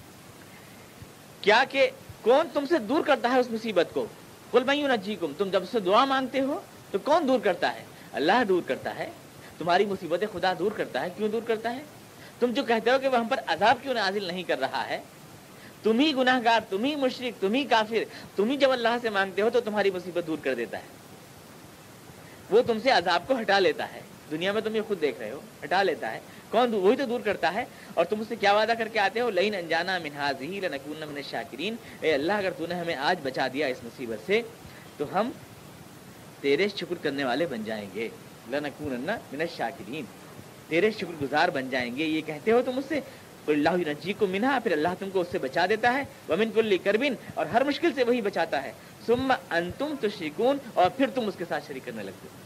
کیا کہ کون تم سے دور کرتا ہے اس مصیبت کو، قل من ینجیکم، تم جب سے دعا مانگتے ہو تو کون دور کرتا ہے؟ اللہ دور کرتا ہے تمہاری مصیبتیں، خدا دور کرتا ہے۔ کیوں دور کرتا ہے؟ تم جو کہتے ہو کہ وہ ہم پر عذاب کیوں نازل نہیں کر رہا ہے، تم ہی گناہ گار، تم ہی مشرک، تم ہی کافر، تم ہی جب اللہ سے مانگتے ہو تو تمہاری مصیبت دور کر دیتا ہے، وہ تم سے عذاب کو ہٹا لیتا ہے۔ دنیا میں تم یہ خود دیکھ رہے ہو، ہٹا لیتا ہے، کون؟ وہی تو دور کرتا ہے۔ اور تم اس سے کیا وعدہ کر کے آتے ہو؟ لئن انجانا من ھذہ لنکونن من الشاکرین، اے اللہ اگر تو نے ہمیں آج بچا دیا اس مصیبت سے تو ہم تیرے شکر کرنے والے بن جائیں گے، لنکونن من الشاکرین، تیرے شکر گزار بن جائیں گے۔ یہ کہتے ہو تم اس سے، اللہ ینجیکم منھا، پھر اللہ تم کو اس سے بچا دیتا ہے، ومن کل کرب، اور ہر مشکل سے وہی بچاتا ہے، ثم انتم تشرکون، اور پھر تم اس کے ساتھ شریک کرنے لگتے ہو۔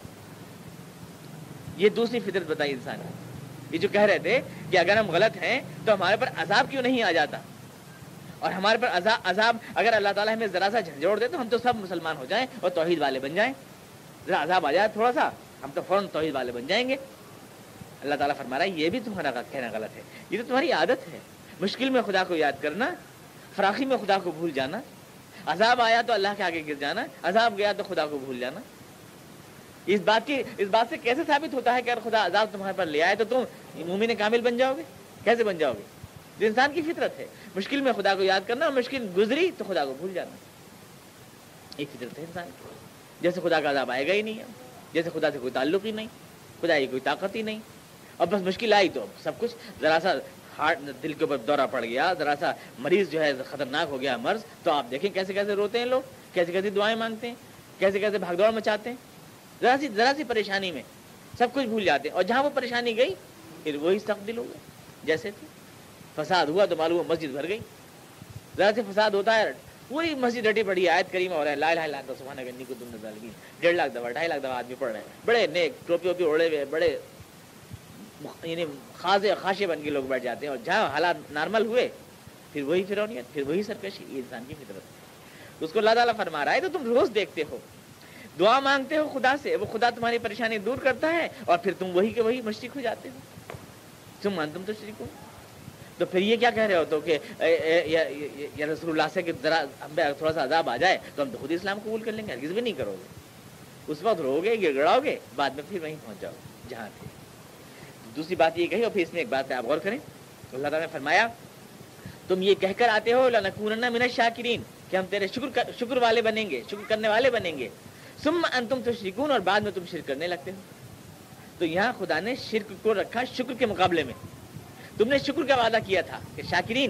یہ دوسری فطرت بتائی انسان کی، یہ جو کہہ رہے تھے کہ اگر ہم غلط ہیں تو ہمارے پر عذاب کیوں نہیں آ جاتا، اور ہمارے پر عذاب اگر اللہ تعالیٰ ہمیں ذرا سا جھنجھوڑ دے تو ہم تو سب مسلمان ہو جائیں اور توحید والے بن جائیں، ذرا عذاب آ جائے تھوڑا سا ہم تو فوراً توحید والے بن جائیں گے۔ اللہ تعالیٰ فرما رہا ہے یہ بھی تمہارا کہنا غلط ہے، یہ تو تمہاری عادت ہے، مشکل میں خدا کو یاد کرنا، فراخی میں خدا کو بھول جانا، عذاب آیا تو اللہ کے آگے گر جانا، عذاب گیا تو خدا کو بھول جانا۔ اس بات سے کیسے ثابت ہوتا ہے کہ اگر خدا عذاب تمہارے پر لے آئے تو تم مومن کامل بن جاؤ گے؟ کیسے بن جاؤ گے؟ جو انسان کی فطرت ہے، مشکل میں خدا کو یاد کرنا، اور مشکل گزری تو خدا کو بھول جانا، ایک فطرت ہے انسان کی۔ جیسے خدا کا عذاب آئے گا ہی نہیں ہے، جیسے خدا سے کوئی تعلق ہی نہیں، خدا کی کوئی طاقت ہی نہیں، اور بس مشکل آئی تو سب کچھ، ذرا سا ہارٹ دل کے اوپر دورہ پڑ گیا، ذرا سا مریض جو ہے خطرناک ہو گیا مرض، تو آپ دیکھیں کیسے کیسے روتے ہیں لوگ، کیسے کیسے دعائیں مانگتے ہیں، کیسے کیسے بھاگ دوڑ مچاتے ہیں، ذرا سی پریشانی میں سب کچھ بھول جاتے ہیں، اور جہاں وہ پریشانی گئی پھر وہی سخت دل ہو گئے جیسے تھے۔ فساد ہوا تو معلوم مسجد بھر گئی، ذرا سے فساد ہوتا ہے پوری مسجد رٹی پڑی، آیت کریمہ ہو رہا ہے لا الہ الا انت سبحانک انی کنت من الظالمین، 1.5 لاکھ دفعہ 2.5 لاکھ دفعہ آدمی پڑھ رہے ہیں، بڑے نیک ٹوپی ووپی اوڑے ہوئے، بڑے یعنی خاشے بن کے لوگ بیٹھ جاتے ہیں، اور جہاں حالات نارمل ہوئے پھر وہی فرعونیت، پھر وہی سرکشی۔ یہ انسان کی فطرت ہے، اس کو اللہ تعالیٰ فرما رہا ہے تو تم روز دیکھتے ہو، دعا مانگتے ہو خدا سے، وہ خدا تمہاری پریشانی دور کرتا ہے، اور پھر تم وہی کے وہی مشرک ہو جاتے ہو، تم تشرک ہو۔ تو پھر یہ کیا کہہ رہے ہو تو کہ یا رسول اللہ سے کہ ذرا ہم پہ تھوڑا سا عذاب آ جائے تو ہم تو خود اسلام قبول کر لیں گے؟ ہرگز بھی نہیں کرو گے، اس وقت رو گے، گڑ گڑاؤ گے، بعد میں پھر وہیں پہنچ جاؤ جہاں تھے۔ دوسری بات یہ کہی، اور پھر اس میں ایک بات پہ آپ غور کریں، اللہ تعالیٰ نے فرمایا تم یہ کہہ کر آتے ہو لنکونن من الشاکرین، کہ ہم تیرے شکر والے بنیں گے، شکر کرنے والے بنیں گے، ثم انتم تشرکون، اور بعد میں تم شرک کرنے لگتے ہو۔ تو یہاں خدا نے شرک کو رکھا شکر کے مقابلے میں۔ تم نے شکر کا وعدہ کیا تھا کہ شاکرین،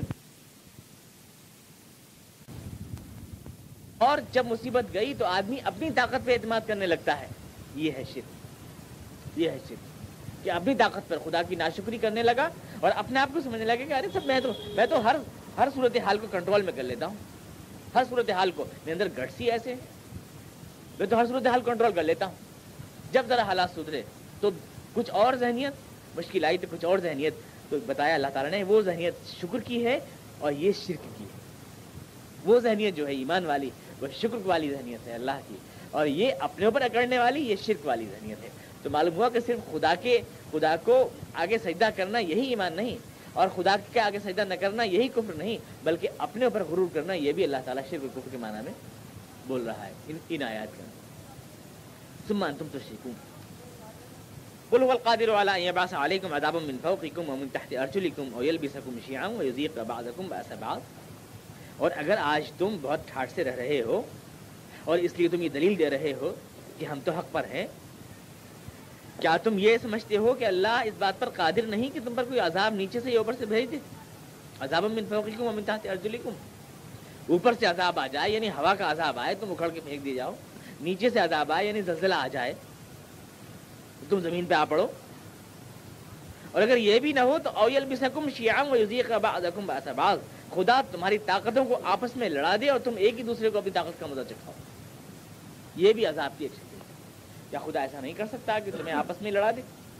اور جب مصیبت گئی تو آدمی اپنی طاقت پہ اعتماد کرنے لگتا ہے، یہ ہے شرک، یہ ہے شرک، کہ اپنی طاقت پر خدا کی ناشکری کرنے لگا، اور اپنے آپ کو سمجھنے لگے کہ ارے سب میں تو ہر صورتحال کو کنٹرول میں کر لیتا ہوں، ہر صورتحال کو، میرے اندر گٹس ہی ایسے، میں تو ہر صورتحال کنٹرول کر لیتا ہوں۔ جب ذرا حالات سدھرے تو کچھ اور ذہنیت، مشکل آئی تو کچھ اور ذہنیت، تو بتایا اللہ تعالیٰ نے وہ ذہنیت شکر کی ہے اور یہ شرک کی ہے۔ وہ ذہنیت جو ہے ایمان والی وہ شکر والی ذہنیت ہے اللہ کی، اور یہ اپنے اوپر اکڑنے والی یہ شرک والی ذہنیت ہے۔ تو معلوم ہوا کہ صرف خدا کو آگے سجدہ کرنا یہی ایمان نہیں، اور خدا کے آگے سجدہ نہ کرنا یہی کفر نہیں، بلکہ اپنے اوپر غرور کرنا یہ بھی اللہ تعالیٰ شرک و کفر کے معنی میں بول رہا ہے ان آیات کا۔ ثم انتم تشركون قل هو القادر على ان يبعث عليكم عذابا من فوقكم ومن تحت ارجلكم او يلبسكم شيعا ويذيق بعضكم باس بعض۔ اور اگر آج تم بہت ٹھاٹھ سے رہ رہے ہو اور اس لیے تم یہ دلیل دے رہے ہو کہ ہم تو حق پر ہیں، کیا تم یہ سمجھتے ہو کہ اللہ اس بات پر قادر نہیں کہ تم پر کوئی عذاب نیچے سے یا اوپر سے بھیج دے؟ عذاب من فوقکم ومن تحت ارجلکم، اوپر سے عذاب آ جائے یعنی ہوا کا عذاب آئے تم اکھڑ کے پھینک دیے جاؤ، نیچے سے عذاب آئے یعنی زلزلہ آ جائے تم زمین پہ آ پڑو، اور اگر یہ بھی نہ ہو تو او یلبسکم شیعا ویذیق بعضکم باس بعض، خدا تمہاری طاقتوں کو آپس میں لڑا دے اور تم ایک ہی دوسرے کو اپنی طاقت کا مزہ چکھاؤ، یہ بھی عذاب کی ایک شکل ہے۔ کیا خدا ایسا نہیں کر سکتا کہ تمہیں آپس میں لڑا دے؟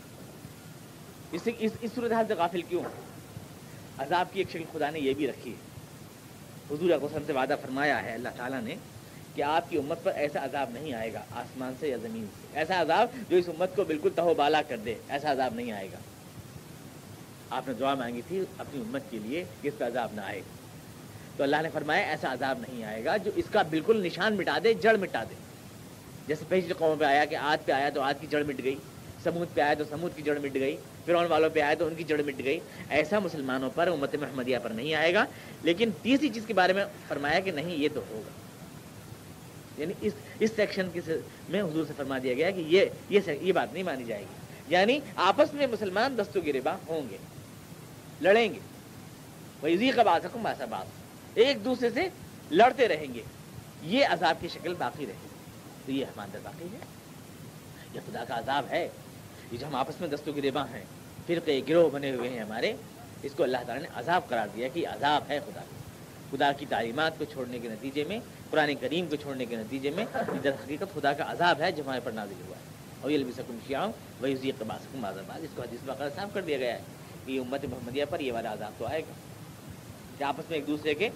اس صورتحال سے غافل کیوں؟ عذاب کی ایک شکل خدا نے یہ بھی رکھی ہے۔ حضور اکرم صلی اللہ علیہ وسلم سے وعدہ فرمایا ہے اللہ تعالیٰ نے کہ آپ کی امت پر ایسا عذاب نہیں آئے گا آسمان سے یا زمین سے، ایسا عذاب جو اس امت کو بالکل تہو بالا کر دے، ایسا عذاب نہیں آئے گا۔ آپ نے دعا مانگی تھی اپنی امت کے لیے کہ اس پہ عذاب نہ آئے، تو اللہ نے فرمایا ایسا عذاب نہیں آئے گا جو اس کا بالکل نشان مٹا دے، جڑ مٹا دے۔ جیسے پچھلی قوموں پہ آیا کہ عاد پہ آیا تو عاد کی جڑ مٹ گئی، سمود پہ آیا تو سمود کی جڑ مٹ گئی، فرعون والوں پہ آیا تو ان کی جڑ مٹ گئی، ایسا مسلمانوں پر امت محمدیہ پر نہیں آئے گا۔ لیکن تیسری چیز کے بارے میں فرمایا کہ نہیں یہ تو ہوگا، یعنی اس سیکشن میں حضور سے فرما دیا گیا کہ یہ بات نہیں مانی جائے گی، یعنی آپس میں مسلمان دست و گریباں ہوں گے، لڑیں گے، وَيُذِيقَ بَعْضَكُم بَأْسَ بَعْضٍ، ایک دوسرے سے لڑتے رہیں گے، یہ عذاب کی شکل باقی رہے گی۔ تو یہ ہمارے اندر باقی ہے، یہ خدا کا عذاب ہے، یہ جو ہم آپس میں دست و گریباں ہیں، فرقے گروہ بنے ہوئے ہیں ہمارے، اس کو اللہ تعالیٰ نے عذاب قرار دیا کہ یہ عذاب ہے خدا کی تعلیمات کو چھوڑنے کے نتیجے میں، قرآن کریم کو چھوڑنے کے نتیجے میں در حقیقت خدا کا عذاب ہے جو ہمارے پر نازل ہوا ہے۔ اور یلبسکم شیعا ویذیق بعضکم بعضا بعض، اس کو حدیث باقاعدہ صاف کر دیا گیا ہے کہ یہ امت محمدیہ پر یہ والا عذاب تو آئے گا کہ آپس میں ایک دوسرے کے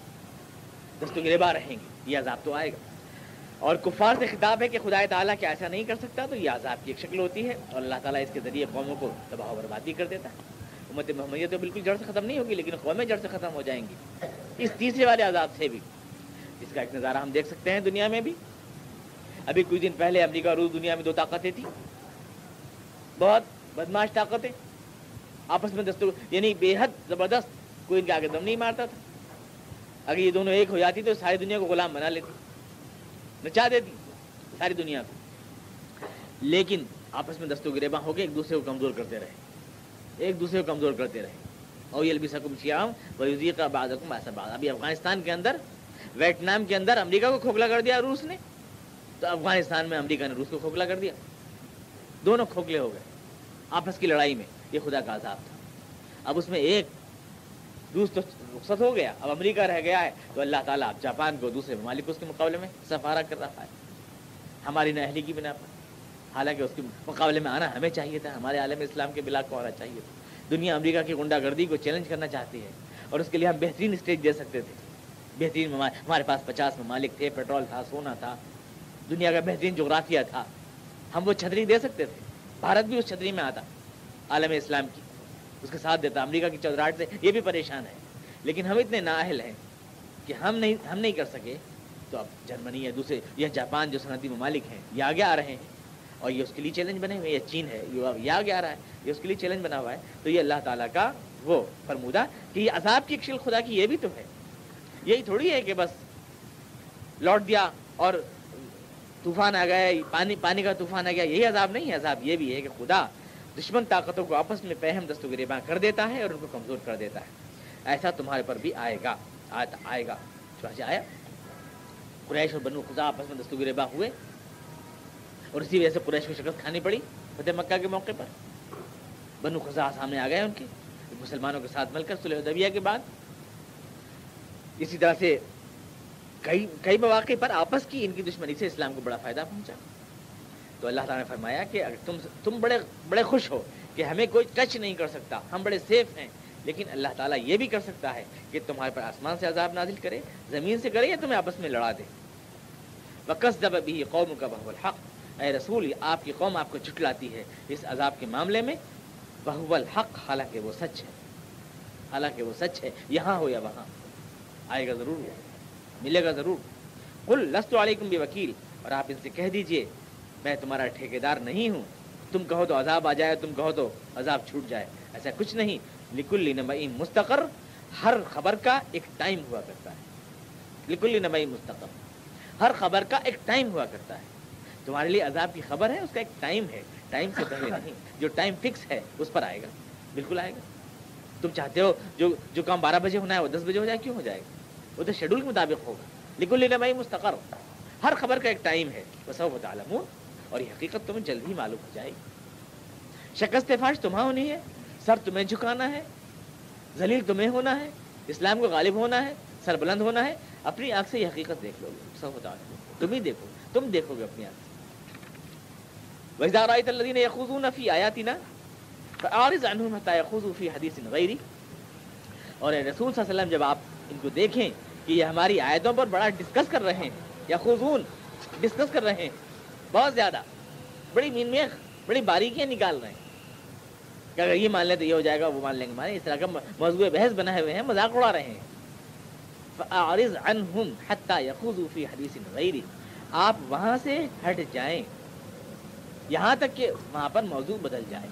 دست و گریباں رہیں گے، یہ عذاب تو آئے گا۔ اور کفار سے خطاب ہے کہ خدا تعالیٰ کیا ایسا نہیں کر سکتا، تو یہ عذاب کی ایک شکل ہوتی ہے، اور اللہ تعالیٰ اس کے ذریعے قوموں کو تباہ و بربادی کر دیتا ہے۔ امت محمدیہ تو بالکل جڑ سے ختم نہیں ہوگی، لیکن قومیں جڑ سے ختم ہو جائیں گی اس تیسرے والے عذاب سے بھی، جس کا ایک نظارہ ہم دیکھ سکتے ہیں دنیا میں بھی۔ ابھی کچھ دن پہلے امریکہ اور روس دنیا میں دو طاقتیں تھیں، بہت بدماش طاقتیں، آپس میں یعنی بے حد زبردست، کوئی ان کے آگے دم نہیں مارتا تھا۔ اگر یہ دونوں ایک ہو جاتی تو ساری دنیا کو غلام بنا لیتی، نچا دیتی ساری دنیا کو، لیکن آپس میں دست و گریباں ہو کے ایک دوسرے کو کمزور کرتے رہے، اور یلبسکم شیعا ویذیق بعضکم باس بعض۔ ابھی افغانستان کے اندر، ویتنام کے اندر امریکہ کو کھوکھلا کر دیا روس نے، تو افغانستان میں امریکہ نے روس کو کھوکھلا کر دیا، دونوں کھوکھلے ہو گئے آپس کی لڑائی میں۔ یہ خدا کا عذاب تھا۔ اب اس میں ایک روس تو رخصت ہو گیا، اب امریکہ رہ گیا ہے، تو اللہ تعالیٰ اب جاپان کو، دوسرے ممالک کو اس کے مقابلے میں سفارہ کر رہا ہے ہماری نااہلی کی بنا پر، حالانکہ اس کے مقابلے میں آنا ہمیں چاہیے تھا، ہمارے عالم اسلام کے بلاک کو آنا چاہیے تھا۔ دنیا امریکہ کی غنڈہ گردی کو چیلنج کرنا چاہتی ہے، اور اس کے لیے ہم بہترین اسٹیج دے سکتے تھے، بہترین ہمارے پاس 50 ممالک تھے، پیٹرول تھا، سونا تھا، دنیا کا بہترین جغرافیہ تھا، ہم وہ چھتری دے سکتے تھے۔ بھارت بھی اس چھتری میں آتا، عالم اسلام کی، اس کے ساتھ دیتا۔ امریکہ کی چودراہٹ سے یہ بھی پریشان ہے، لیکن ہم اتنے نااہل ہیں کہ ہم نہیں کر سکے، تو اب جرمنی یا دوسرے یا جاپان جو صنعتی ممالک ہیں یہ آگے آ رہے ہیں، اور یہ اس کے لیے چیلنج بنے ہوئے، یا چین ہے یہ آگے آ رہا ہے، یہ اس کے لیے چیلنج بنا ہوا ہے۔ تو یہ اللہ تعالیٰ کا وہ فرمودہ کہ یہ عذاب کی ایک شکل خدا کی یہ بھی تو ہے، یہی تھوڑی ہے کہ بس لوٹ دیا اور طوفان آ گیا، پانی کا طوفان آ گیا، یہی عذاب نہیں ہے۔ عذاب یہ بھی ہے کہ خدا دشمن طاقتوں کو آپس میں پہم دست و گریباں کر دیتا ہے اور ان کو کمزور کر دیتا ہے۔ ایسا تمہارے پر بھی آئے گا، چنانچہ آیا۔ قریش اور بنو خزاعہ آپس میں دست و گریباں ہوئے، اور اسی وجہ سے قریش کو شکست کھانی پڑی فتح مکہ کے موقع پر۔ بنو خزاعہ سامنے آ گئے ان کے مسلمانوں کے ساتھ مل کر صلح حدیبیہ کے بعد۔ اسی طرح سے کئی مواقع پر آپس کی ان کی دشمنی سے اسلام کو بڑا فائدہ پہنچا۔ تو اللہ تعالیٰ نے فرمایا کہ اگر تم بڑے خوش ہو کہ ہمیں کوئی ٹچ نہیں کر سکتا، ہم بڑے سیف ہیں، لیکن اللہ تعالیٰ یہ بھی کر سکتا ہے کہ تمہارے پر آسمان سے عذاب نازل کرے، زمین سے کرے، یا تمہیں آپس میں لڑا دے۔ وَكَذَّبَ بِهِ قَوْمُكَ وَهُوَ الْحَقُّ، اے رسول آپ کی قوم آپ کو جھٹلاتی ہے اس عذاب کے معاملے میں، وہو الحق حالانکہ وہ سچ ہے، حالانکہ وہ سچ ہے، یہاں ہو یا وہاں آئے گا ضرور، ملے گا ضرور۔ قل لست علیکم بوکیل، اور آپ ان سے کہہ دیجئے میں تمہارا ٹھیکیدار نہیں ہوں، تم کہو تو عذاب آ جائے، تم کہو تو عذاب چھوٹ جائے، ایسا کچھ نہیں۔ لکل نبأ مستقر، ہر خبر کا ایک ٹائم ہوا کرتا ہے، لکل نبأ مستقر، ہر خبر کا ایک ٹائم ہوا کرتا ہے۔ تمہارے لیے عذاب کی خبر ہے، اس کا ایک ٹائم ہے، ٹائم سے پہلے نہیں، جو ٹائم فکس ہے اس پر آئے گا، بالکل آئے گا۔ تم چاہتے ہو جو کام 12 بجے ہونا ہے وہ 10 بجے ہو جائے، کیوں ہو جائے گا؟ وہ تو شیڈول کے مطابق ہوگا۔ لکل نبأ مستقر، ہر خبر کا ایک ٹائم ہے، وسوف تعلمون، اور یہ حقیقت تمہیں جلد ہی معلوم ہو جائے گی۔ شکست فاش تمہیں ہونی ہے، سر تمہیں جھکانا ہے، ذلیل تمہیں ہونا ہے، اسلام کو غالب ہونا ہے، سر بلند ہونا ہے۔ اپنی آنکھ سے یہ حقیقت دیکھ لو گے، سوف تعلمون، تم ہی دیکھو، تم دیکھو گے اپنی آنکھ سے۔ وَإِذَا رَأَيْتَ الَّذِينَ يَخُوضُونَ فِي آيَاتِنَا فَأَعْرِضْ عَنْهُمْ حَتَّى يَخُوضُوا فِي حَدِيثٍ غَيْرِهِ، اور اے رسول صلی اللہ علیہ وسلم جب آپ ان کو دیکھیں کہ یہ ہماری آیتوں پر بڑا ڈسکس کر رہے ہیں، یخوضون ڈسکس کر رہے ہیں، بہت زیادہ بڑی مین میں بڑی باریکیاں نکال رہے ہیں کہ اگر یہ مان لیں تو یہ ہو جائے گا، وہ مان لیں گے، مانے اس طرح کا موضوع بحث بنائے ہوئے ہیں، مذاق اڑا رہے ہیں۔ فَأَعْرِضْ عَنْهُمْ حَتَّى يَخُوضُوا فِي حَدِيثٍ غَيْرِهِ، آپ وہاں سے ہٹ جائیں یہاں تک کہ وہاں پر موضوع بدل جائے۔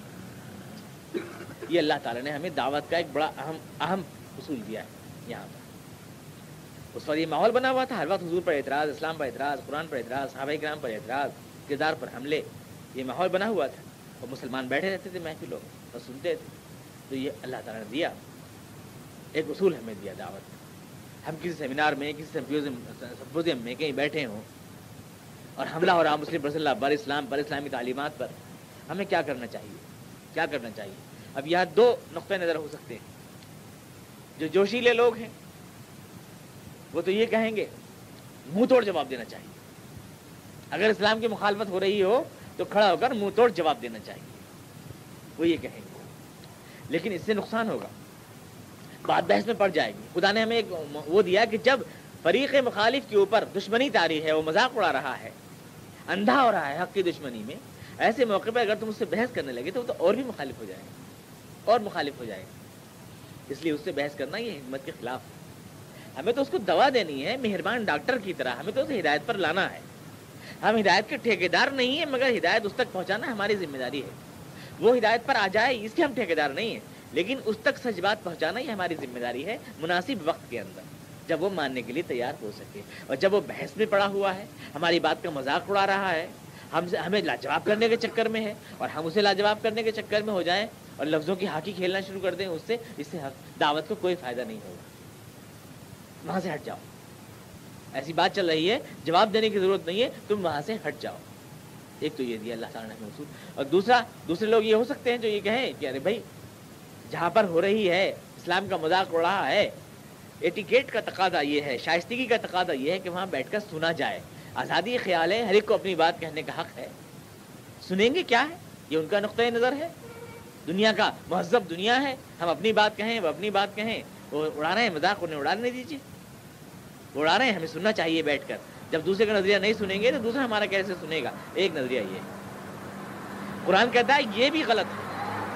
یہ اللہ تعالیٰ نے ہمیں دعوت کا ایک بڑا اہم اصول دیا ہے یہاں پر۔ اس وقت یہ ماحول بنا ہوا تھا، ہر وقت حضور پر اعتراض، اسلام پر اعتراض، قرآن پر اعتراض، صحابہ کرام پر اعتراض، کردار پر حملے، یہ ماحول بنا ہوا تھا، اور مسلمان بیٹھے رہتے تھے محفلوں میں اور سنتے تھے۔ تو یہ اللہ تعالیٰ نے دیا ایک اصول، ہمیں دیا دعوت۔ ہم کسی سیمینار میں، کسی سمپوزیم میں کہیں بیٹھے ہوں اور حملہ ہو رہا مسلم رسول اللہ پر، اسلام پر، اسلامی تعلیمات پر، ہمیں کیا کرنا چاہیے؟ کیا کرنا چاہیے؟ اب یہاں دو نقطۂ نظر ہو سکتے ہیں۔ جو جوشیلے لوگ ہیں وہ تو یہ کہیں گے منہ توڑ جواب دینا چاہیے، اگر اسلام کی مخالفت ہو رہی ہو تو کھڑا ہو کر منہ توڑ جواب دینا چاہیے، وہ یہ کہیں گے۔ لیکن اس سے نقصان ہوگا، بات بحث میں پڑ جائے گی۔ خدا نے ہمیں ایک وہ دیا کہ جب فریق مخالف کے اوپر دشمنی طاری ہے، وہ مذاق اڑا رہا ہے، اندھا ہو رہا ہے حق کی دشمنی میں، ایسے موقع پہ اگر تم اس سے بحث کرنے لگے تو وہ تو اور بھی مخالف ہو جائے گا، اور مخالف ہو جائے گا۔ اس لیے اس سے بحث کرنا یہ حکمت کے خلاف ہے۔ ہمیں تو اس کو دوا دینی ہے، مہربان ڈاکٹر کی طرح، ہمیں تو اسے ہدایت پر لانا ہے۔ ہم ہدایت کے ٹھیکیدار نہیں ہیں، مگر ہدایت اس تک پہنچانا ہماری ذمہ داری ہے۔ وہ ہدایت پر آ جائے اس کے ہم ٹھیکیدار نہیں ہیں، لیکن اس تک سچ بات پہنچانا یہ ہماری ذمہ داری ہے، مناسب وقت کے اندر، جب وہ ماننے کے لیے تیار ہو سکے۔ اور جب وہ بحث میں پڑا ہوا ہے، ہماری بات کا مذاق اڑا رہا ہے، ہمیں لاجواب کرنے کے چکر میں ہے، اور ہم اسے لاجواب کرنے کے چکر میں ہو جائیں اور لفظوں کی ہاکی کھیلنا شروع کر دیں، اس سے دعوت کو کوئی فائدہ نہیں ہوگا۔ وہاں سے ہٹ جاؤ، ایسی بات چل رہی ہے، جواب دینے کی ضرورت نہیں ہے، تم وہاں سے ہٹ جاؤ۔ ایک تو یہ دیا اللہ تعالیٰ نے ہمیں اصول، اور دوسرے لوگ یہ ہو سکتے ہیں جو یہ کہیں کہ ارے بھائی جہاں پر ہو رہی ہے اسلام کا مذاق اڑ رہا ہے، ایٹیکیٹ کا تقاضا یہ ہے، شائستگی کا تقاضا یہ ہے کہ وہاں بیٹھ کر سنا جائے۔ آزادی خیال ہے، ہر ایک کو اپنی بات کہنے کا حق ہے، سنیں گے کیا ہے، یہ ان کا نقطۂ نظر ہے۔ دنیا کا مہذب دنیا ہے، ہم اپنی بات کہیں، وہ اپنی بات کہیں، وہ اڑا رہے ہیں مذاق، انہیں اڑانے دیجیے، وہ اڑا رہے ہیں، ہمیں سننا چاہیے بیٹھ کر۔ جب دوسرے کا نظریہ نہیں سنیں گے تو دوسرا ہمارا کیسے سنے گا؟ ایک نظریہ یہ ہے۔ قرآن کہتا ہے یہ بھی غلط ہے،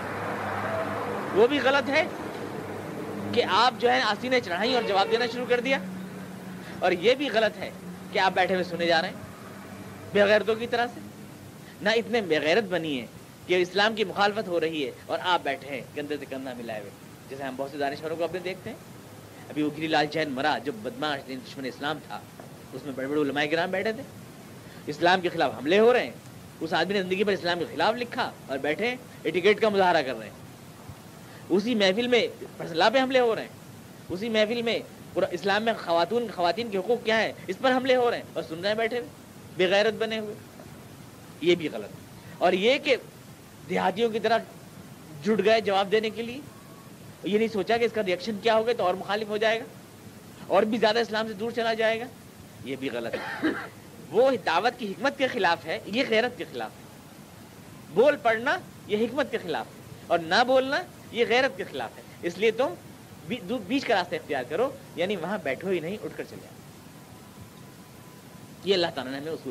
وہ بھی غلط ہے کہ آپ جو ہے آستینیں چڑھائیں اور جواب دینا شروع کر دیا، اور یہ بھی غلط ہے کہ آپ بیٹھے ہوئے سنے جا رہے ہیں بے غیرتوں کی طرح سے۔ نہ اتنے بے غیرت بنی ہے کہ اسلام کی مخالفت ہو رہی ہے اور آپ بیٹھے ہیں کندھے سے کندھا ملائے ہوئے، جیسے ہم بہت سے دانشوروں کو اپنے دیکھتے ہیں۔ ابھی وہ گری لال جین مرا، جو بدماش دشمن اسلام تھا، اس میں بڑے بڑے علماء کرام بیٹھے تھے، اسلام کے خلاف حملے ہو رہے ہیں، اس آدمی نے زندگی پر اسلام کے خلاف لکھا اور بیٹھے ایٹیکیٹ کا مظاہرہ کر رہے ہیں۔ اسی محفل میں فیصلہ پہ حملے ہو رہے ہیں، اسی محفل میں اسلام میں خواتین کے حقوق کیا ہے اس پر حملے ہو رہے ہیں، اور سن رہے ہیں بیٹھے ہوئے بے غیرت بنے ہوئے۔ یہ بھی غلط ہے۔ اور یہ کہ دیہاتیوں کی طرح جٹ گئے جواب دینے کے لیے، یہ نہیں سوچا کہ اس کا ریئیکشن کیا ہوگا تو اور مخالف ہو جائے گا اور بھی زیادہ اسلام سے دور چلا جائے گا، یہ بھی غلط ہے۔ وہ دعوت کی حکمت کے خلاف ہے، یہ غیرت کے خلاف ہے۔ بول پڑھنا یہ حکمت کے خلاف ہے، اور نہ بولنا یہ غیرت کے خلاف ہے۔ اس لیے تم بیچ کا راستہ اختیار کرو، یعنی وہاں بیٹھو ہی نہیں، اٹھ کر چلے جاؤ۔ یہ اللہ تعالیٰ نے ہمیں اصول دیا۔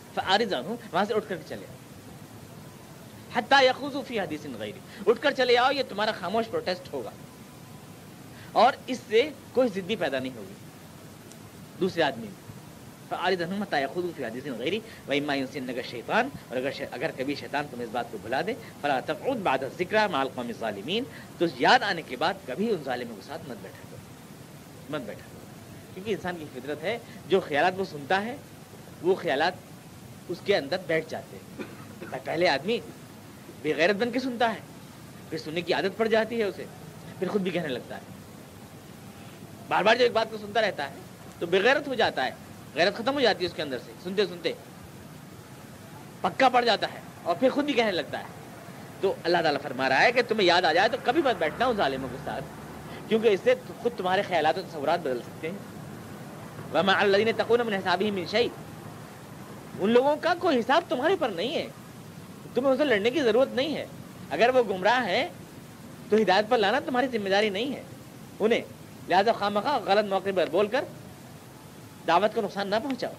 فأعرض عنہم، وہاں سے اٹھ کر کے چلے آؤ، حتی یخوضوا فی حدیث غیری، اٹھ کر چلے آؤ، یہ تمہارا خاموش پروٹیسٹ ہوگا اور اس سے کوئی ضدی پیدا نہیں ہوگی دوسرے آدمی میں. فأعرض عنہم حتی یخوضوا فی حدیث غیری وإما ینسینک الشیطان، اور اگر کبھی شیطان تمہیں اس بات کو بھلا دے، فلا تقعد بعد الذکری مع القوم الظالمین، تو یاد آنے کے بعد کبھی ان ظالموں کے ساتھ مت بیٹھا کرو، مت بیٹھا کرو. کیونکہ انسان کی فطرت ہے، جو خیالات وہ سنتا ہے وہ خیالات اس کے اندر بیٹھ جاتے ہیں. پہلے آدمی بے غیرت بن کے سنتا ہے، پھر سننے کی عادت پڑ جاتی ہے اسے، پھر خود بھی کہنے لگتا ہے. بار بار جب ایک بات کو سنتا رہتا ہے تو بے غیرت ہو جاتا ہے، غیرت ختم ہو جاتی ہے اس کے اندر سے، سنتے سنتے پکا پڑ جاتا ہے اور پھر خود بھی کہنے لگتا ہے. تو اللہ تعالیٰ فرما رہا ہے کہ تمہیں یاد آ جائے تو کبھی مت بیٹھنا ان ظالموں کے ساتھ، کیونکہ اس سے خود تمہارے خیالات و تصورات بدل سکتے ہیں. وَمَا عَلَى الَّذِينَ يَتَّقُونَ مِنْ حِسَابِهِم مِّن شَيْءٍ، ان لوگوں کا کوئی حساب تمہارے پر نہیں ہے، تمہیں اسے لڑنے کی ضرورت نہیں ہے. اگر وہ گمراہ ہیں تو ہدایت پر لانا تمہاری ذمہ داری نہیں ہے انہیں، لہذا خواہ غلط موقع پر بول کر دعوت کو نقصان نہ پہنچاؤ.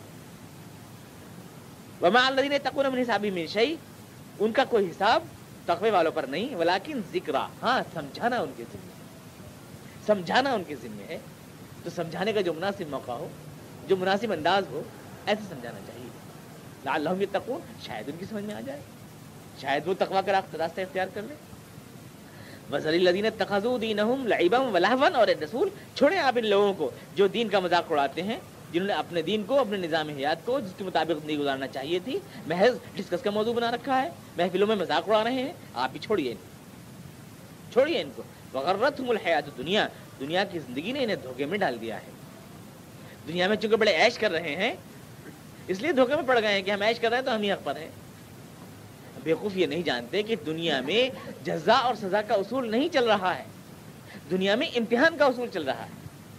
وَمَا عَلَى الَّذِينَ يَتَّقُونَ مِنْ حِسَابِهِم مِّن شَيْءٍ، ان کا کوئی حساب تقوی والوں پر نہیں، ولیکن ذکرہ، ہاں سمجھانا ان کے ذمہ ہے، سمجھانا ان کے ذمہ ہے. تو سمجھانے کا جو مناسب موقع ہو، جو مناسب انداز ہو، ایسے سمجھانا چاہیے. لعلہم یتقون، شاید ان کی سمجھ میں آ جائے، شاید وہ تقوی کا راستہ اختیار کر لیں. وَذَرِ الَّذِينَ اتَّخَذُوا دِينَهُمْ لَعِبًا وَلَهْوًا، اور رسول چھوڑیں آپ ان لوگوں کو جو دین کا مذاق اڑاتے ہیں، جنہوں نے اپنے دین کو، اپنے نظام حیات کو جس کے مطابق زندگی گزارنا چاہیے تھی، محض ڈسکس کا موضوع بنا رکھا ہے، محفلوں میں مذاق اڑا رہے ہیں. آپ بھی چھوڑیے ان کو. وغرتہم الحیات الدنیا، دنیا کی زندگی نے انہیں دھوکے میں ڈال دیا ہے. دنیا میں چونکہ بڑے عیش کر رہے ہیں اس لیے دھوکے میں پڑ گئے ہیں کہ ہم عیش کر رہے ہیں تو ہم ہی حق پر ہیں. بیوقوف یہ نہیں جانتے کہ دنیا میں جزا اور سزا کا اصول نہیں چل رہا ہے، دنیا میں امتحان کا اصول چل رہا ہے.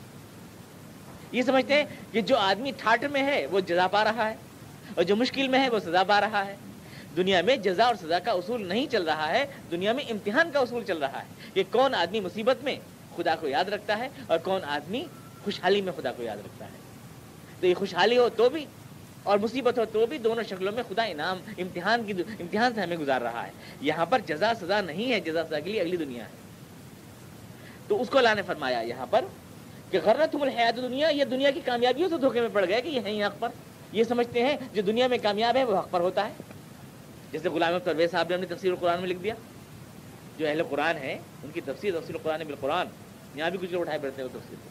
یہ سمجھتے ہیں کہ جو آدمی ٹھاٹھ میں ہے وہ جزا پا رہا ہے اور جو مشکل میں ہے وہ سزا پا رہا ہے. دنیا میں جزا اور سزا کا اصول نہیں چل رہا ہے، دنیا میں امتحان کا اصول چل رہا ہے کہ کون آدمی مصیبت میں خدا کو یاد رکھتا ہے اور کون آدمی خوشحالی میں خدا کو یاد رکھتا ہے. تو یہ خوشحالی ہو تو بھی اور مصیبت ہو تو بھی، دونوں شکلوں میں خدا امتحان سے ہمیں گزار رہا ہے. یہاں پر جزا سزا نہیں ہے، جزا سزا کے لیے اگلی دنیا ہے. تو اس کو اللہ نے فرمایا یہاں پر کہ غرتہم الحیات الدنیا، یہ دنیا کی کامیابیوں سے دھوکے میں پڑ گئے کہ یہ ہیں حق پر. یہ سمجھتے ہیں جو دنیا میں کامیاب ہے وہ حق پر ہوتا ہے. جیسے غلام احمد پرویز صاحب نے اپنی تفسیر القرآن میں لکھ دیا، جو اہل قرآن ہیں ان کی تفسیر القرآن بالقرآن، یہاں بھی کچھ لوگ اٹھائے پڑھتے ہیں وہ تفسیر،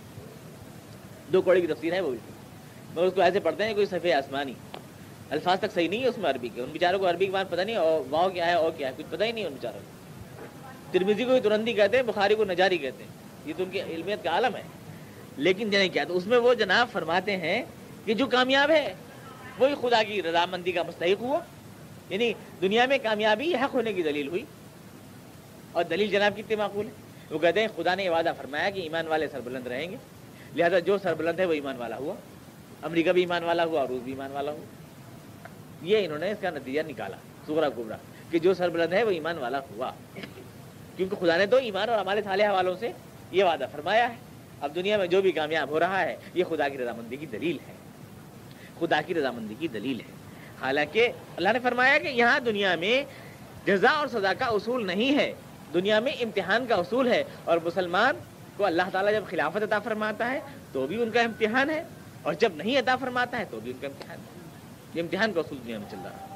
2 کوڑے کی تفسیر ہے وہ بھی، مگر اس کو ایسے پڑھتے ہیں کوئی صفحہ آسمانی، الفاظ تک صحیح نہیں ہے اس میں عربی کے. ان بیچاروں کو عربی کی بات پتہ نہیں، اور واو کیا ہے اور کیا ہے کچھ پتہ ہی نہیں ان بیچاروں کو. ترمذی کو ترندی کہتے ہیں، بخاری کو نجاری کہتے ہیں، یہ تو ان کی علمیت کا عالم ہے. لیکن جنہیں کیا تو اس میں وہ جناب فرماتے ہیں کہ جو کامیاب ہے وہی خدا کی رضامندی کا مستحق ہوا. یعنی دنیا میں کامیابی حق ہونے کی دلیل ہوئی. اور دلیل جناب کتنی معقول ہے. وہ کہتے ہیں خدا نے یہ وعدہ فرمایا کہ ایمان والے سربلند رہیں گے، لہذا جو سربلند ہے وہ ایمان والا ہوا. امریکہ بھی ایمان والا ہوا اور روس بھی ایمان والا ہوا. یہ انہوں نے اس کا نتیجہ نکالا صغرا کبرا کہ جو سربلند ہے وہ ایمان والا ہوا، کیونکہ خدا نے تو ایمان اور اعمال صالحہ والوں سے یہ وعدہ فرمایا ہے. اب دنیا میں جو بھی کامیاب ہو رہا ہے یہ خدا کی رضامندی کی دلیل ہے، خدا کی رضامندی کی دلیل ہے. حالانکہ اللہ نے فرمایا کہ یہاں دنیا میں جزا اور سزا کا اصول نہیں ہے، دنیا میں امتحان کا اصول ہے. اور مسلمان کو اللہ تعالیٰ جب خلافت عطا فرماتا ہے تو بھی ان کا امتحان ہے، اور جب نہیں عطا فرماتا ہے تو بھی ان کا امتحان ہے. یہ امتحان کا اصول دنیا میں چل رہا ہے.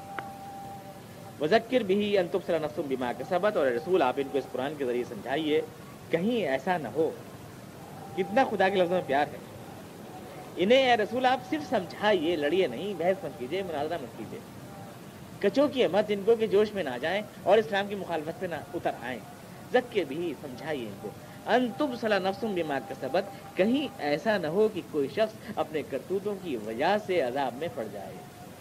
وذکر بہ ان تبصر نفس بما کسبت، اور رسول آپ ان کو اس قرآن کے ذریعے سمجھائیے کہیں ایسا نہ ہو. کتنا خدا کے لفظوں میں پیار ہے. انہیں اے رسول آپ صرف سمجھائیے، لڑیے نہیں، بحث مت کیجیے، مناظرہ مت کیجیے، کچوکیے مت ان کو کہ جوش میں نہ جائیں اور اسلام کی مخالفت پہ نہ اتر آئیں. ذکر بھی سمجھائیے ان کو ان تبصر نفس بما کسبت، کہیں ایسا نہ ہو کہ کوئی شخص اپنے کرتوتوں کی وجہ سے عذاب میں پڑ جائے.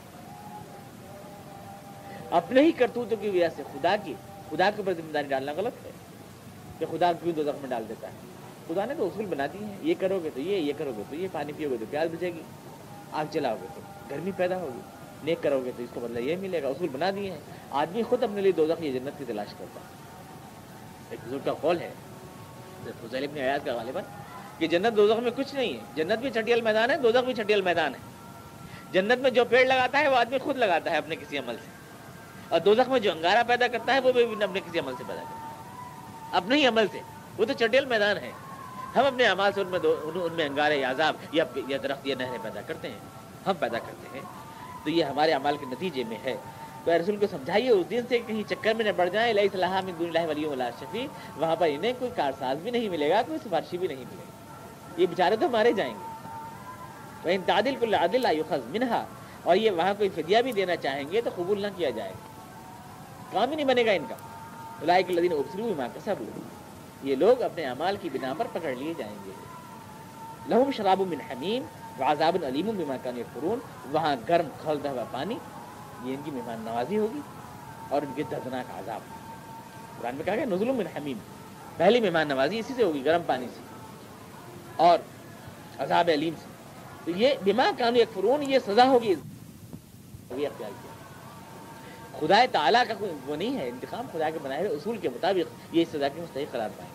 اپنے ہی کرتوتوں کی وجہ سے خدا کے اوپر ذمہ داری ڈالنا غلط ہے کہ خدا کیوں دوزخ میں ڈال دیتا ہے. خدا نے تو اصول بنا دی ہیں، یہ کرو گے تو یہ کرو گے تو یہ، پانی پیو گے تو پیاس بجھے گی، آگ جلاؤ گے تو گرمی پیدا ہوگی، نیک کرو گے تو اس کو بدلہ یہ ملے گا. اصول بنا دیے ہیں. آدمی خود اپنے لیے دوزخ یا جنت کی تلاش کرتا ہے. ایک بزرگ کا قول ہے فضیل ابن عیاض کا غالباً کہ جنت دوزخ میں کچھ نہیں ہے، جنت بھی چھٹیل میدان ہے، دوزخ بھی چھٹیل میدان ہے. جنت میں جو پیڑ لگاتا ہے وہ آدمی خود لگاتا ہے اپنے کسی عمل سے، اور دوزخ میں جو انگارہ پیدا کرتا ہے وہ بھی اپنے کسی عمل سے پیدا کرتا ہے، اپنے ہی عمل سے. وہ تو چٹیل میدان ہے. ہم اپنے اعمال سے ان میں انگارے یا عذاب یا درخت یا نہریں پیدا کرتے ہیں، ہم پیدا کرتے ہیں. تو یہ ہمارے اعمال کے نتیجے میں ہے. تو رسول کو سمجھائیے اس دن سے کہیں چکر میں نہ پڑ جائیں. لیس لہا من دون اللہ ولی ولا شفیع، وہاں پر انہیں کوئی کارساز بھی نہیں ملے گا، کوئی سفارشی بھی نہیں ملے گا. یہ بیچارے تو مارے جائیں گے. وَإِن تَعْدِلْ كُلُّ عَدْلٍ لَا يُؤْخَذْ مِنْهَا، اور یہ وہاں کوئی فدیہ بھی دینا چاہیں گے تو قبول نہ کیا جائے گا، کام ہی نہیں بنے گا ان کا. اولئک الذین ابسلوا بما کسبوا، یہ لوگ اپنے اعمال کی بنا پر پکڑ لیے جائیں گے. لہم شراب من حمیم وعذاب علیم بما کانوا یکفرون، وہاں گرم کھولتا ہوا پانی، یہ ان کی مہمان نوازی ہوگی اور ان کے دردناک عذاب. قرآن میں کہا گیا نزل من حمیم، پہلی مہمان نوازی اسی سے ہوگی، گرم پانی سے، اور عذاب علیم سے. تو یہ بما کانوا یکفرون، یہ سزا ہوگی. یہ اختیار کیا خدا تعالیٰ کا کوئی وہ نہیں ہے انتقام، خدا کے بنائے ہوئے اصول کے مطابق یہ اس سزا کے مستحق قرار پائیں.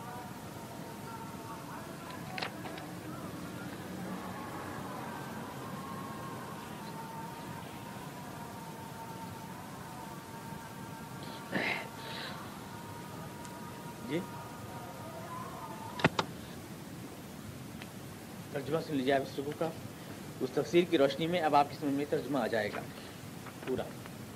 جی ترجمہ سن لیجیے آپ اس رکوع کا. اس تفسیر کی روشنی میں اب آپ کی سمجھ میں ترجمہ آ جائے گا پورا.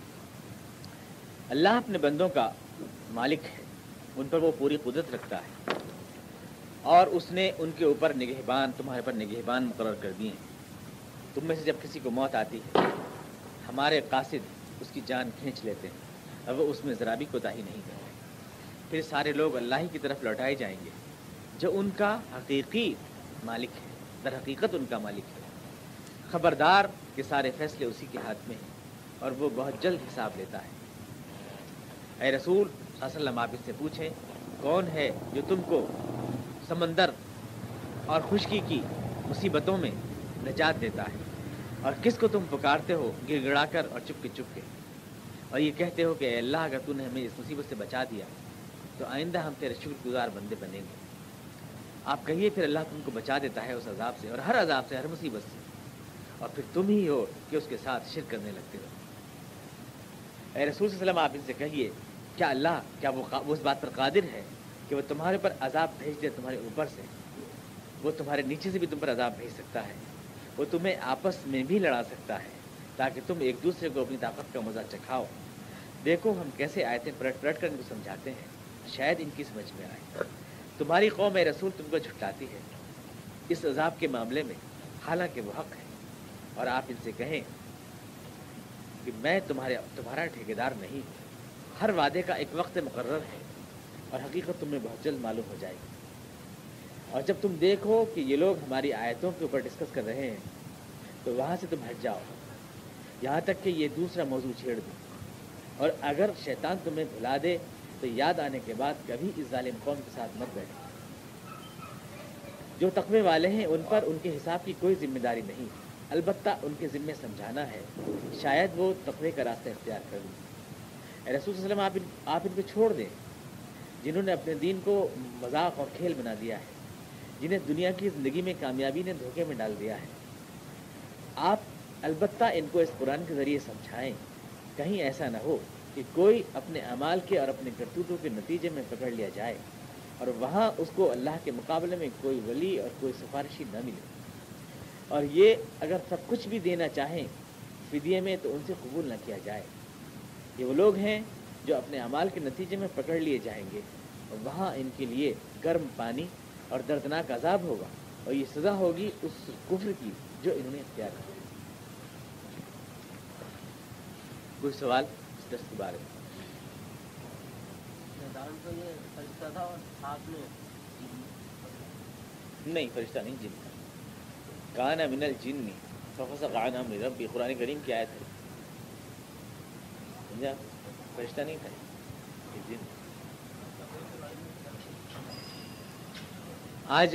اللہ اپنے بندوں کا مالک ہے، ان پر وہ پوری قدرت رکھتا ہے، اور اس نے ان کے اوپر نگہبان، تمہارے پر نگہبان مقرر کر دیے ہیں. تم میں سے جب کسی کو موت آتی ہے، ہمارے قاصد اس کی جان کھینچ لیتے ہیں اور وہ اس میں ذرا بھی کوتاہی نہیں کرتے. پھر سارے لوگ اللہ ہی کی طرف لوٹائے جائیں گے جو ان کا حقیقی مالک ہے، در حقیقت ان کا مالک ہے. خبردار کہ سارے فیصلے اسی کے ہاتھ میں ہیں اور وہ بہت جلد حساب لیتا ہے. اے رسول صلی اللہ علیہ وسلم، آپ اس سے پوچھیں کون ہے جو تم کو سمندر اور خشکی کی مصیبتوں میں نجات دیتا ہے، اور کس کو تم پکارتے ہو گر گڑا کر اور چپ کے، اور یہ کہتے ہو کہ اے اللہ اگر تو نے ہمیں اس مصیبت سے بچا دیا تو آئندہ ہم تیرے شکر گزار بندے بنیں گے. آپ کہیے پھر اللہ تم کو بچا دیتا ہے اس عذاب سے، اور ہر عذاب سے، ہر مصیبت سے، اور پھر تم ہی ہو کہ اس کے ساتھ شرک کرنے لگتے ہو. اے رسول صلی اللہ علیہ وسلم، آپ ان سے کہیے کیا اللہ وہ اس بات پر قادر ہے کہ وہ تمہارے پر عذاب بھیج دے تمہارے اوپر سے؟ وہ تمہارے نیچے سے بھی تم پر عذاب بھیج سکتا ہے. وہ تمہیں آپس میں بھی لڑا سکتا ہے تاکہ تم ایک دوسرے کو اپنی طاقت کا مزہ چکھاؤ. دیکھو ہم کیسے آیتیں پلٹ پلٹ کر ان کو سمجھاتے ہیں، شاید ان کی سمجھ میں آئے. تمہاری قوم اے رسول تم کو جھٹلاتی ہے اس عذاب کے معاملے میں، حالانکہ وہ حق ہے. اور آپ ان سے کہیں کہ میں تمہارا ٹھیکیدار نہیں. ہر وعدے کا ایک وقت مقرر ہے اور حقیقت تمہیں بہت جلد معلوم ہو جائے گی. اور جب تم دیکھو کہ یہ لوگ ہماری آیتوں کے اوپر ڈسکس کر رہے ہیں تو وہاں سے تم ہٹ جاؤ یہاں تک کہ یہ دوسرا موضوع چھیڑ دو. اور اگر شیطان تمہیں بھلا دے تو یاد آنے کے بعد کبھی اس ظالم قوم کے ساتھ مت بیٹھو. جو تقوی والے ہیں ان پر ان کے حساب کی کوئی ذمہ داری نہیں، البتہ ان کے ذمے سمجھانا ہے، شاید وہ تقوی کا راستہ اختیار کر لیں. اے رسول صلی اللہ علیہ وسلم، آپ ان کو چھوڑ دیں جنہوں نے اپنے دین کو مذاق اور کھیل بنا دیا ہے، جنہیں دنیا کی زندگی میں کامیابی نے دھوکے میں ڈال دیا ہے. آپ البتہ ان کو اس قرآن کے ذریعے سمجھائیں، کہیں ایسا نہ ہو کہ کوئی اپنے اعمال کے اور اپنے کرتوتوں کے نتیجے میں پکڑ لیا جائے اور وہاں اس کو اللہ کے مقابلے میں کوئی ولی اور کوئی سفارشی نہ ملے. اور یہ اگر سب کچھ بھی دینا چاہیں فدیے میں تو ان سے قبول نہ کیا جائے. یہ وہ لوگ ہیں جو اپنے اعمال کے نتیجے میں پکڑ لیے جائیں گے اور وہاں ان کے لیے گرم پانی اور دردناک عذاب ہوگا، اور یہ سزا ہوگی اس کفر کی جو انہوں نے اختیار کیا. کوئی سوال اس درس کے بارے میں؟ تو یہ فرشتہ تھا اور ساتھ میں نہیں، فرشتہ نہیں، جن کا. کان من الجن ففسق عن امر ربی، قرآن کریم کی آیت ہے. سمجھا؟ فرشتہ نہیں تھا، یہ جن. آج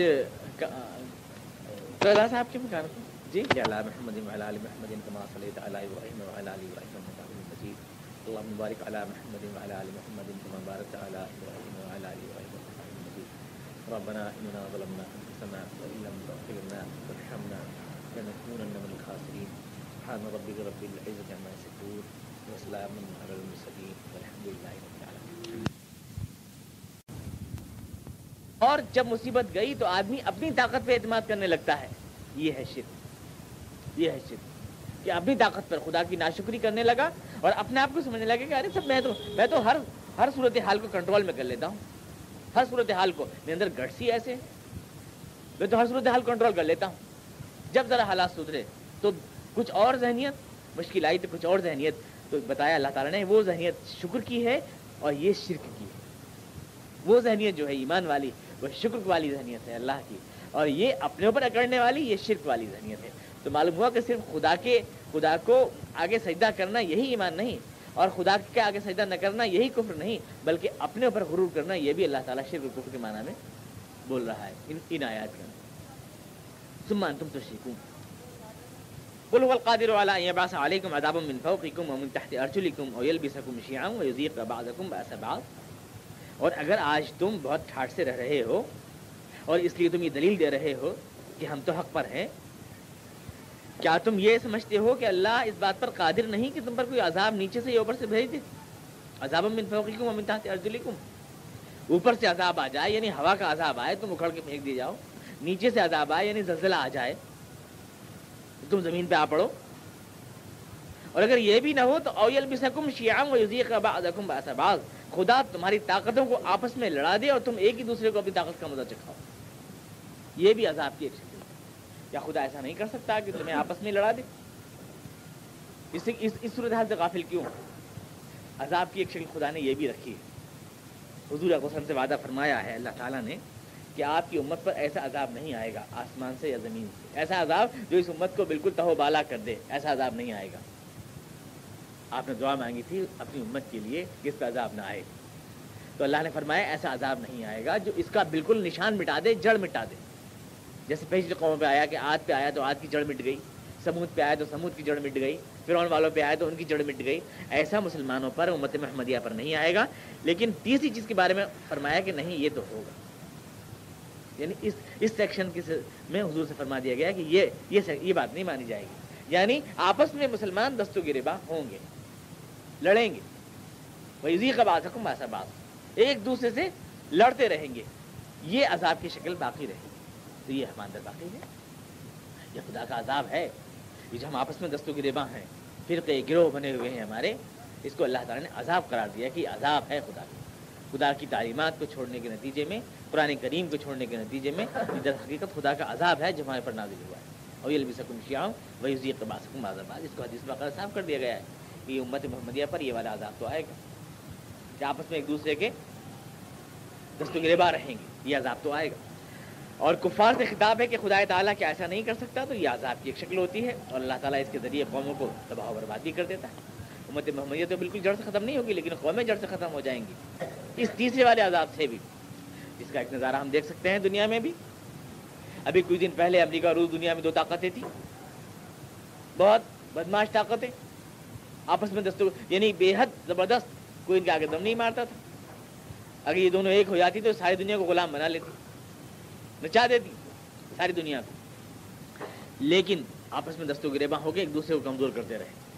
صاحب کے مکان کو جی علی محمد وعلی آل محمد کما صلیت علی ابراہیم وعلی آل ابراہیم انک حمید مجید. اللهم بارک علی محمد وعلی آل محمد کما بارکت علی ابراہیم وعلی آل ابراہیم انک حمید مجید. ربنا اننا ظلمنا انفسنا وان لم تغفر لنا وترحمنا لنكونن من الخاسرین. سبحان ربک رب العزۃ عما یصفون وسلام علی المرسلین والحمد للہ رب العالمین۔ اور جب مصیبت گئی تو آدمی اپنی طاقت پہ اعتماد کرنے لگتا ہے، یہ ہے شرک، یہ ہے شرک کہ اپنی طاقت پر خدا کی ناشکری کرنے لگا اور اپنے آپ کو سمجھنے لگا کہ ارے سب میں تو ہر صورتحال کو کنٹرول میں کر لیتا ہوں، ہر صورتحال کو، میرے اندر گٹس ہی ایسے، میں تو ہر صورتحال کنٹرول کر لیتا ہوں۔ جب ذرا حالات سدھرے تو کچھ اور ذہنیت، مشکل آئی تو کچھ اور ذہنیت، تو بتایا اللہ تعالیٰ نے وہ ذہنیت شکر کی ہے اور یہ شرک کی ہے۔ وہ ذہنیت جو ہے ایمان والی وہ شکر والی ذہنیت ہے اللہ کی، اور یہ اپنے اوپر اکڑنے والی یہ شرک والی ذہنیت ہے۔ تو معلوم ہوا کہ صرف خدا کو آگے سجدہ کرنا یہی ایمان نہیں، اور خدا کے آگے سجدہ نہ کرنا یہی کفر نہیں، بلکہ اپنے اوپر غرور کرنا یہ بھی اللہ تعالیٰ شرک و کفر کے معنی میں بول رہا ہے ان آیات کے اندر۔ ثم انتم تشركون قل هو القادر على ان يبعث عليكم عذابا من فوقكم ومن تحت ارجلكم او يلبسكم شيعا ويذيق بعضكم باس بعض۔ اور اگر آج تم بہت ٹھاٹھ سے رہ رہے ہو اور اس لیے تم یہ دلیل دے رہے ہو کہ ہم تو حق پر ہیں، کیا تم یہ سمجھتے ہو کہ اللہ اس بات پر قادر نہیں کہ تم پر کوئی عذاب نیچے سے یا اوپر سے بھیج دے؟ عذاب من فوقکم ومن تحت ارجلکم، اوپر سے عذاب آ جائے یعنی ہوا کا عذاب آئے تم اکھڑ کے پھینک دی جاؤ، نیچے سے عذاب آئے یعنی زلزلہ آ جائے تم زمین پہ آ پڑو، اور اگر یہ بھی نہ ہو تو او یلبسکم شیعا ویذیق بعضکم باس بعض، خدا تمہاری طاقتوں کو آپس میں لڑا دے اور تم ایک ہی دوسرے کو اپنی طاقت کا مزہ چکھاؤ، یہ بھی عذاب کی ایک شکل ہے۔ کیا خدا ایسا نہیں کر سکتا کہ تمہیں آپس میں لڑا دے؟ اس صورتحال سے غافل کیوں؟ عذاب کی ایک شکل خدا نے یہ بھی رکھی ہے۔ حضور اکرم صلی اللہ علیہ وسلم سے وعدہ فرمایا ہے اللہ تعالیٰ نے کہ آپ کی امت پر ایسا عذاب نہیں آئے گا آسمان سے یا زمین سے، ایسا عذاب جو اس امت کو بالکل تہو بالا کر دے، ایسا عذاب نہیں آئے گا۔ آپ نے دعا مانگی تھی اپنی امت کے لیے کہ اس کا عذاب نہ آئے، تو اللہ نے فرمایا ایسا عذاب نہیں آئے گا جو اس کا بالکل نشان مٹا دے، جڑ مٹا دے۔ جیسے پچھلی قوموں پہ آیا کہ عاد پہ آیا تو عاد کی جڑ مٹ گئی، سمود پہ آیا تو سمود کی جڑ مٹ گئی، فرعون والوں پہ آیا تو ان کی جڑ مٹ گئی، ایسا مسلمانوں پر امت محمدیہ پر نہیں آئے گا۔ لیکن تیسری چیز کے بارے میں فرمایا کہ نہیں یہ تو ہوگا، یعنی اس سیکشن میں حضور سے فرما دیا گیا کہ یہ بات نہیں مانی جائے گی، یعنی آپس میں مسلمان دست و گریباں ہوں گے، لڑیں گے، وَيُذِيقَ بَعْضَكُمْ بَأْسَ بَعْضٍ، ایک دوسرے سے لڑتے رہیں گے، یہ عذاب کی شکل باقی رہے گی۔ تو یہ ہمارے اندر باقی ہے، یہ خدا کا عذاب ہے، یہ جو ہم آپس میں دست و گریباں ہیں، فرقے گروہ بنے ہوئے ہیں ہمارے، اس کو اللہ تعالیٰ نے عذاب قرار دیا کہ عذاب ہے خدا کی تعلیمات کو چھوڑنے کے نتیجے میں، قرآن کریم کو چھوڑنے کے نتیجے میں در حقیقت خدا کا عذاب ہے جو ہمارے پر نازل ہوا ہے۔ اور یلبسکم شیعا ویذیق بعضکم بعض بعض، اس کو حدیث میں صاف کر دیا گیا ہے کہ امت محمدیہ پر یہ والا عذاب تو آئے گا کہ آپس میں ایک دوسرے کے دست و گریباں رہیں گے، یہ عذاب تو آئے گا۔ اور کفار سے خطاب ہے کہ خدا تعالیٰ کیا ایسا نہیں کر سکتا، تو یہ عذاب کی ایک شکل ہوتی ہے، اور اللہ تعالیٰ اس کے ذریعے قوموں کو تباہ و برباد بھی کر دیتا ہے۔ امت محمدیہ تو بالکل جڑ سے ختم نہیں ہوگی، لیکن قومیں جڑ سے ختم ہو جائیں گی اس تیسرے والے عذاب سے بھی، جس کا ایک نظارہ ہم دیکھ سکتے ہیں دنیا میں بھی۔ ابھی کچھ دن پہلے امریکہ اور روس دنیا میں دو طاقتیں تھیں، بہت بدماش طاقتیں، آپس میں یعنی بے حد زبردست، کوئی ان کے آگے دم نہیں مارتا تھا۔ اگر یہ دونوں ایک ہو جاتی تو ساری دنیا کو غلام بنا لیتی، نچا دیتی ساری دنیا کو، لیکن آپس میں دست و گریباں ہو کے ایک دوسرے کو کمزور کرتے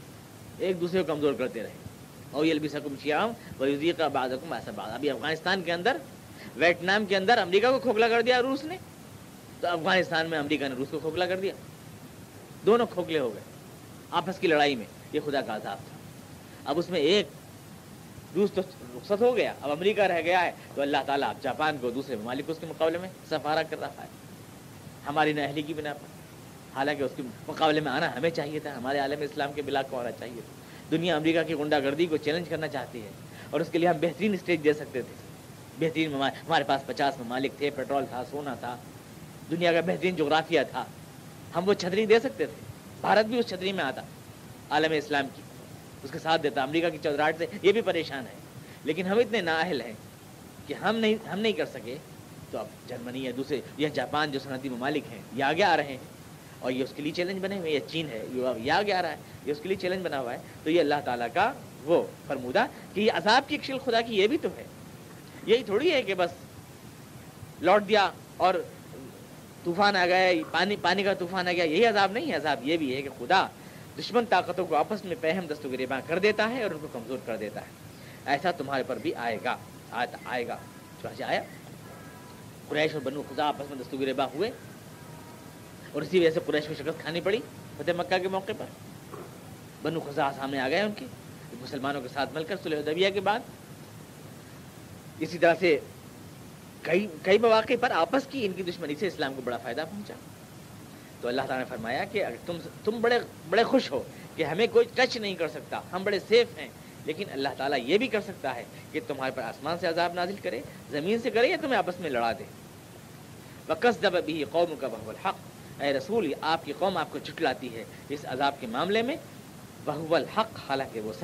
رہے، اور یلبسکم شیعا ویذیق بعضکم باس بعض۔ ابھی افغانستان کے اندر، ویتنام کے اندر امریکہ کو کھوکھلا کر دیا روس نے، تو افغانستان میں امریکہ نے روس کو کھوکھلا کر دیا، دونوں کھوکھلے ہو گئے آپس کی لڑائی میں۔ یہ خدا کا عذاب تھا۔ اب اس میں ایک روس تو رخصت ہو گیا، اب امریکہ رہ گیا ہے، تو اللہ تعالیٰ اب جاپان کو، دوسرے ممالک کو اس کے مقابلے میں سفارہ کر رہا ہے ہماری نااہلی کی بنا پر، حالانکہ اس کے مقابلے میں آنا ہمیں چاہیے تھا، ہمارے عالم اسلام کے بلاک کو آنا چاہیے تھا۔ دنیا امریکہ کی غنڈہ گردی کو چیلنج کرنا چاہتی ہے، اور اس کے لیے ہم بہترین اسٹیج دے سکتے تھے، بہترین ہمارے پاس 50 ممالک تھے، پیٹرول تھا، سونا تھا، دنیا کا بہترین جغرافیہ تھا، ہم وہ چھتری دے سکتے تھے۔ بھارت بھی اس چھتری میں آتا، عالم اسلام کی، اس کے ساتھ دیتا۔ امریکہ کی چودراہٹ سے یہ بھی پریشان ہے، لیکن ہم اتنے نااہل ہیں کہ ہم نہیں کر سکے، تو اب جرمنی یا دوسرے یا جاپان جو صنعتی ممالک ہیں یہ آگے آ رہے ہیں، اور یہ اس کے لیے چیلنج بنے ہوئے، یا چین ہے یہ آگے آ رہا ہے، یہ اس کے لیے چیلنج بنا ہوا ہے۔ تو یہ اللہ تعالیٰ کا وہ فرمودہ کہ یہ عذاب کی ایک شکل خدا کی یہ بھی تو ہے، یہی تھوڑی ہے کہ بس لوٹ دیا اور طوفان آ گیا، پانی کا طوفان آ گیا، یہی عذاب نہیں ہے۔ عذاب یہ بھی ہے کہ خدا دشمن طاقتوں کو آپس میں پہم دست و گریباں کر دیتا ہے اور ان کو کمزور کر دیتا ہے. ایسا تمہارے پر بھی آئے گا. چنانچہ آیا قریش اور بنو خزاعہ آپس میں دست و گریباں ہوئے اور اسی وجہ سے قریش کو شکست کھانی پڑی فتح مکہ کے موقع پر. بنو خزاعہ سامنے آ گئے ان کے مسلمانوں کے ساتھ مل کر صلح حدیبیہ کے بعد. اسی طرح سے کئی مواقع پر آپس کی ان کی دشمنی سے اسلام کو بڑا فائدہ پہنچا. تو اللہ تعالیٰ نے فرمایا کہ اگر تم بڑے خوش ہو کہ ہمیں کوئی ٹچ نہیں کر سکتا, ہم بڑے سیف ہیں, لیکن اللہ تعالیٰ یہ بھی کر سکتا ہے کہ تمہارے پر آسمان سے عذاب نازل کرے, زمین سے کرے, یا تمہیں آپس میں لڑا دے. وَكَذَّبَ بِهِ قَوْمُكَ وَهُوَ الْحَقُّ, اے رسول آپ کی قوم آپ کو جھٹلاتی ہے اس عذاب کے معاملے میں. وَهُوَ الْحَقُّ, حالانکہ وہ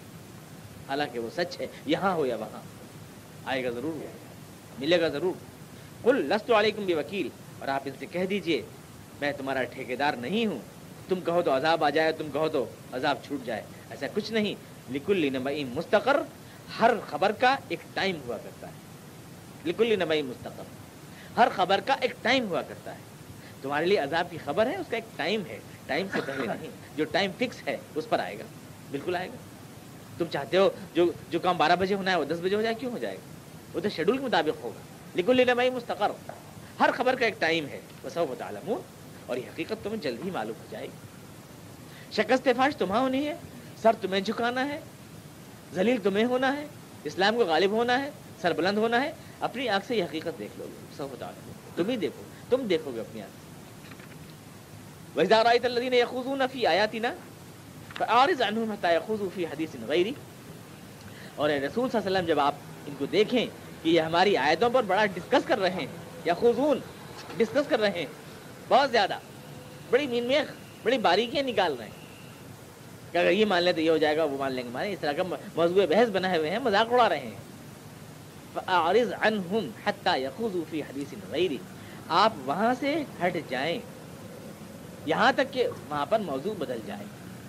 سچ ہے, یہاں ہو یا وہاں, آئے گا ضرور, ملے گا ضرور. قُلْ لَسْتُ عَلَيْكُمْ بِوَكِيلٍ, اور آپ ان سے کہہ دیجئے میں تمہارا ٹھیکیدار نہیں ہوں, تم کہو تو عذاب آ جائے, تم کہو تو عذاب چھوٹ جائے, ایسا کچھ نہیں. لِكُلِّ نَبَإٍ مُسْتَقَرٌّ, ہر خبر کا ایک ٹائم ہوا کرتا ہے. لِكُلِّ نَبَإٍ مُسْتَقَرٌّ, ہر خبر کا ایک ٹائم ہوا کرتا ہے. تمہارے لیے عذاب کی خبر ہے, اس کا ایک ٹائم ہے, ٹائم سے پہلے نہیں. جو ٹائم فکس ہے اس پر آئے گا, بالکل آئے گا. تم چاہتے ہو جو کام 12 بجے ہونا ہے وہ 10 بجے ہو جائے, کیوں ہو جائے گا, وہ تو شیڈول کے مطابق ہوگا. لِكُلِّ نَبَإٍ مُسْتَقَرٌّ, ہر خبر کا ایک ٹائم ہے. وَسَوْفَ تَعْلَمُونَ, اور یہ حقیقت تمہیں جلد ہی معلوم ہو جائے گی. شکست فاش تمہیں ہونی ہے, سر تمہیں جھکانا ہے, ذلیل تمہیں ہونا ہے, اسلام کو غالب ہونا ہے, سر بلند ہونا ہے. اپنی آنکھ سے یہ حقیقت دیکھ لو گے, سوف تعلمون, تم ہی دیکھو, تم دیکھو گے اپنی آنکھ سے. وَإِذَا رَأَيْتَ الَّذِينَ يَخُوضُونَ فِي آيَاتِنَا فَأَعْرِضْ عَنْهُمْ حَتَّى يَخُوضُوا فِي حَدِيثٍ غَيْرِهِ, اور اے رسول صلی اللہ علیہ وسلم جب آپ ان کو دیکھیں کہ یہ ہماری آیتوں پر بڑا ڈسکس کر رہے ہیں, یخوضون ڈسکس کر رہے ہیں, بہت زیادہ بڑی میخ بڑی باریکیاں نکال رہے ہیں کہ اگر یہ مان لیں تو یہ ہو جائے گا, وہ مان لیں گے, مانے اس طرح کا موضوع بحث بنائے ہوئے ہیں, مذاق اڑا رہے ہیں. فَأَعْرِضْ عَنْهُمْ حَتَّى يَخُوضُوا فِي حَدِيثٍ غَيْرِهِ, آپ وہاں سے ہٹ جائیں یہاں تک کہ وہاں پر موضوع بدل جائے.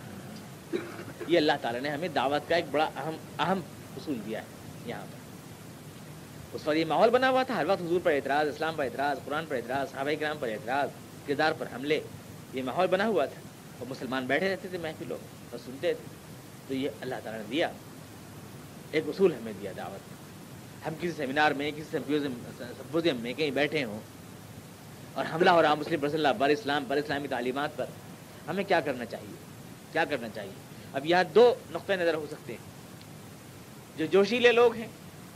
یہ اللہ تعالیٰ نے ہمیں دعوت کا ایک بڑا اہم اصول دیا ہے. یہاں پر اس وقت یہ ماحول بنا ہوا تھا, ہر وقت حضور پر اعتراض, اسلام پر اعتراض, قرآن پر اعتراض, صحابہ کرام پر اعتراض, کردار پر حملے, یہ ماحول بنا ہوا تھا. اور مسلمان بیٹھے رہتے تھے محفلوں اور سنتے تھے. تو یہ اللہ تعالیٰ نے دیا ایک اصول, ہمیں دیا دعوت میں. ہم کسی سیمینار میں, کسی سمپوزیم میں کہیں بیٹھے ہوں اور حملہ ہو رہا مسلم رسول اللہ پر, اسلام پر, اسلامی تعلیمات پر, ہمیں کیا کرنا چاہیے. اب یہاں 2 نقطۂ نظر ہو سکتے ہیں. جو جوشیلے لوگ ہیں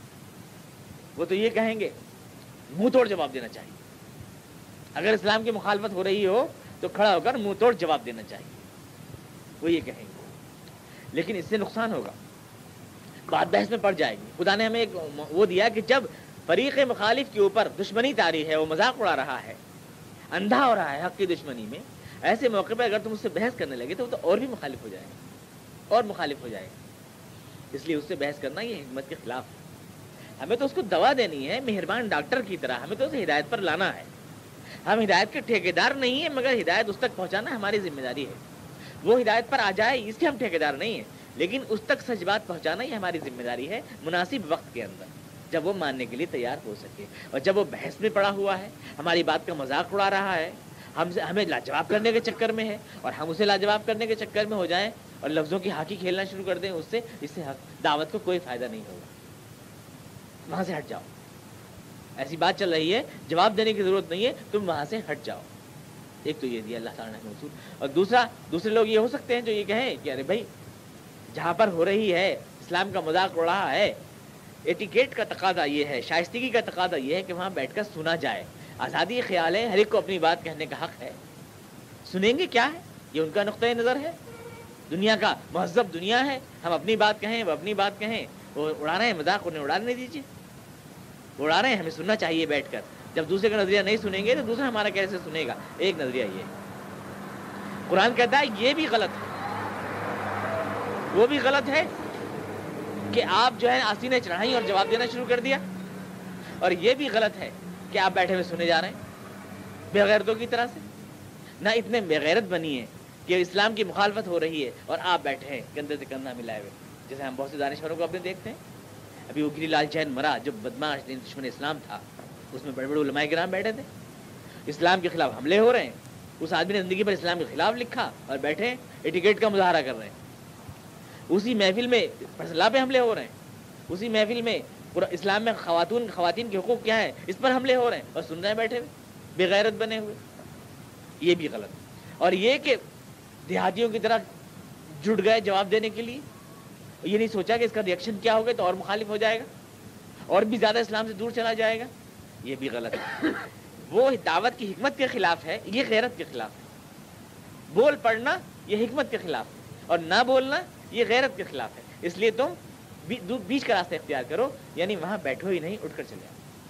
وہ تو یہ کہیں گے منہ توڑ جواب دینا چاہیے. اگر اسلام کی مخالفت ہو رہی ہو تو کھڑا ہو کر منہ توڑ جواب دینا چاہیے, وہ یہ کہیں گے. لیکن اس سے نقصان ہوگا, بات بحث میں پڑ جائے گی. خدا نے ہمیں ایک وہ دیا کہ جب فریق مخالف کے اوپر دشمنی طاری ہے, وہ مذاق اڑا رہا ہے, اندھا ہو رہا ہے حق کی دشمنی میں, ایسے موقع پہ اگر تم اس سے بحث کرنے لگے تو وہ تو اور بھی مخالف ہو جائے گا, اس لیے اس سے بحث کرنا یہ حکمت کے خلاف ہے. ہمیں تو اس کو دوا دینی ہے, مہربان ڈاکٹر کی طرح, ہمیں تو اسے ہدایت پر لانا ہے. ہم ہدایت کے ٹھیکیدار نہیں ہیں, مگر ہدایت اس تک پہنچانا ہماری ذمہ داری ہے. وہ ہدایت پر آ جائے اس کے ہم ٹھیکیدار نہیں ہیں, لیکن اس تک سچ بات پہنچانا ہی ہماری ذمہ داری ہے, مناسب وقت کے اندر, جب وہ ماننے کے لیے تیار ہو سکے. اور جب وہ بحث میں پڑا ہوا ہے, ہماری بات کا مذاق اڑا رہا ہے, ہمیں لاجواب کرنے کے چکر میں ہے, اور ہم اسے لاجواب کرنے کے چکر میں ہو جائیں اور لفظوں کی ہاکی کھیلنا شروع کر دیں, اس سے دعوت کو کوئی فائدہ نہیں ہوگا. وہاں سے ہٹ جاؤ. ایسی بات چل رہی ہے, جواب دینے کی ضرورت نہیں ہے, تم وہاں سے ہٹ جاؤ. ایک تو یہ دیا اللہ تعالیٰ نے اصول. اور دوسرے لوگ یہ ہو سکتے ہیں جو یہ کہیں کہ ارے بھائی جہاں پر ہو رہی ہے اسلام کا مذاق اڑ رہا ہے, ایٹیکیٹ کا تقاضا یہ ہے, شائستگی کا تقاضا یہ ہے کہ وہاں بیٹھ کر سنا جائے. آزادی خیال ہے, ہر ایک کو اپنی بات کہنے کا حق ہے. سنیں گے کیا ہے, یہ ان کا نقطۂ نظر ہے. دنیا کا مہذب دنیا ہے, ہم اپنی بات کہیں, وہ اپنی بات کہیں, وہ اڑا رہے ہیں مذاق, انہیں اڑانے دیجیے. وہ اڑا رہے ہیں, ہمیں سننا چاہیے بیٹھ کر. جب دوسرے کا نظریہ نہیں سنیں گے تو دوسرا ہمارا کیسے سنے گا. ایک نظریہ یہ, قرآن کہتا ہے یہ بھی غلط ہے, وہ بھی غلط ہے کہ آپ جو ہے آستینیں چڑھائیں اور جواب دینا شروع کر دیا, اور یہ بھی غلط ہے کہ آپ بیٹھے ہوئے سنے جا رہے ہیں بے غیرتوں کی طرح سے. نہ اتنے بے غیرت بنی ہے کہ اسلام کی مخالفت ہو رہی ہے اور آپ بیٹھے ہیں کندھے سے کندھا ملائے ہوئے, جیسے ہم بہت سے دانشوروں کو اپنے دیکھتے ہیں. ابھی وہ گری لال جین مرا, جو بدماش دشمن اسلام تھا, اس میں بڑے بڑے علماء کرام بیٹھے تھے, اسلام کے خلاف حملے ہو رہے ہیں, اس آدمی نے زندگی پر اسلام کے خلاف لکھا اور بیٹھے ایٹیکیٹ کا مظاہرہ کر رہے ہیں. اسی محفل میں فیصلہ پہ حملے ہو رہے ہیں, اسی محفل میں پورا اسلام میں خواتین کے حقوق کیا ہے اس پر حملے ہو رہے ہیں, اور سن رہے ہیں بیٹھے ہوئے بے غیرت بنے ہوئے. یہ بھی غلط. اور یہ کہ دیہاتیوں کی طرح جٹ گئے جواب دینے کے لیے, یہ نہیں سوچا کہ اس کا ریئیکشن کیا ہوگا تو اور مخالف ہو جائے گا اور بھی زیادہ اسلام سے دور چلا جائے گا. یہ بھی غلط ہے. وہ دعوت کی حکمت کے خلاف ہے, یہ غیرت کے خلاف ہے. بول پڑھنا یہ حکمت کے خلاف ہے, اور نہ بولنا یہ غیرت کے خلاف ہے. اس لیے تم بیچ کا راستہ اختیار کرو, یعنی وہاں بیٹھو ہی نہیں, اٹھ کر چلے آؤ.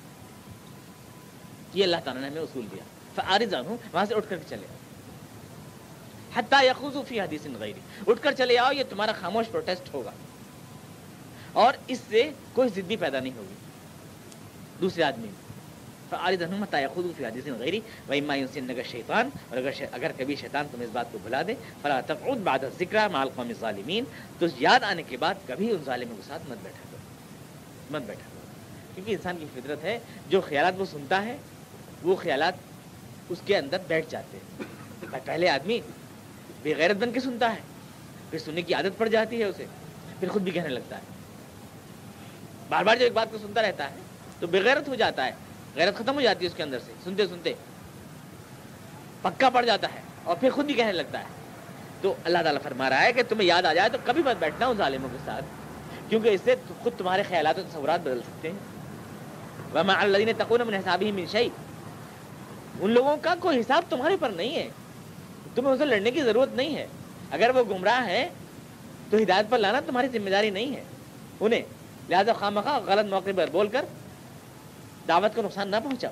یہ اللہ تعالیٰ نے ہمیں اصول دیا. فعارض عنہم, وہاں سے اٹھ کر کے چلے آؤ. حتی یخوضوا فی حدیث غیری, اٹھ کر چلے آؤ. یہ تمہارا خاموش پروٹیسٹ ہوگا اور اس سے کوئی ضدی پیدا نہیں ہوگی دوسرے آدمی میں. فعارض عنہم حتی یخوضوا فی حدیث غیری واما ینسینک الشیطان, اور اگر کبھی شیطان تمہیں اس بات کو بھلا دے, فلا تقعد بعد الذکری مع القوم الظالمین, تو یاد آنے کے بعد کبھی ان ظالموں کے ساتھ مت بیٹھا کرو. کیونکہ انسان کی فطرت ہے, جو خیالات وہ سنتا ہے وہ خیالات اس کے اندر بیٹھ جاتے ہیں. پہلے آدمی بے غیرت بن کے سنتا ہے, پھر سننے کی عادت پڑ جاتی ہے اسے, پھر خود بھی کہنے لگتا ہے. بار بار جب ایک بات کو سنتا رہتا ہے تو بے غیرت ہو جاتا ہے, غیرت ختم ہو جاتی ہے اس کے اندر سے, سنتے سنتے پکا پڑ جاتا ہے اور پھر خود بھی کہنے لگتا ہے. تو اللہ تعالیٰ فرما رہا ہے کہ تمہیں یاد آ جائے تو کبھی مت بیٹھنا ان ظالموں کے ساتھ, کیونکہ اس سے خود تمہارے خیالات و تصورات بدل سکتے ہیں. وَمَا عَلَى الَّذِينَ يَتَّقُونَ مِنْ حِسَابِهِم مِّن شَيْءٍ, ان لوگوں کا کوئی حساب تمہارے پر نہیں ہے, تمہیں اسے لڑنے کی ضرورت نہیں ہے. اگر وہ گمراہ ہے تو ہدایت پر لانا تمہاری ذمہ داری نہیں ہے انہیں, لہذا خواہ غلط موقع پر بول کر دعوت کو نقصان نہ پہنچاؤ.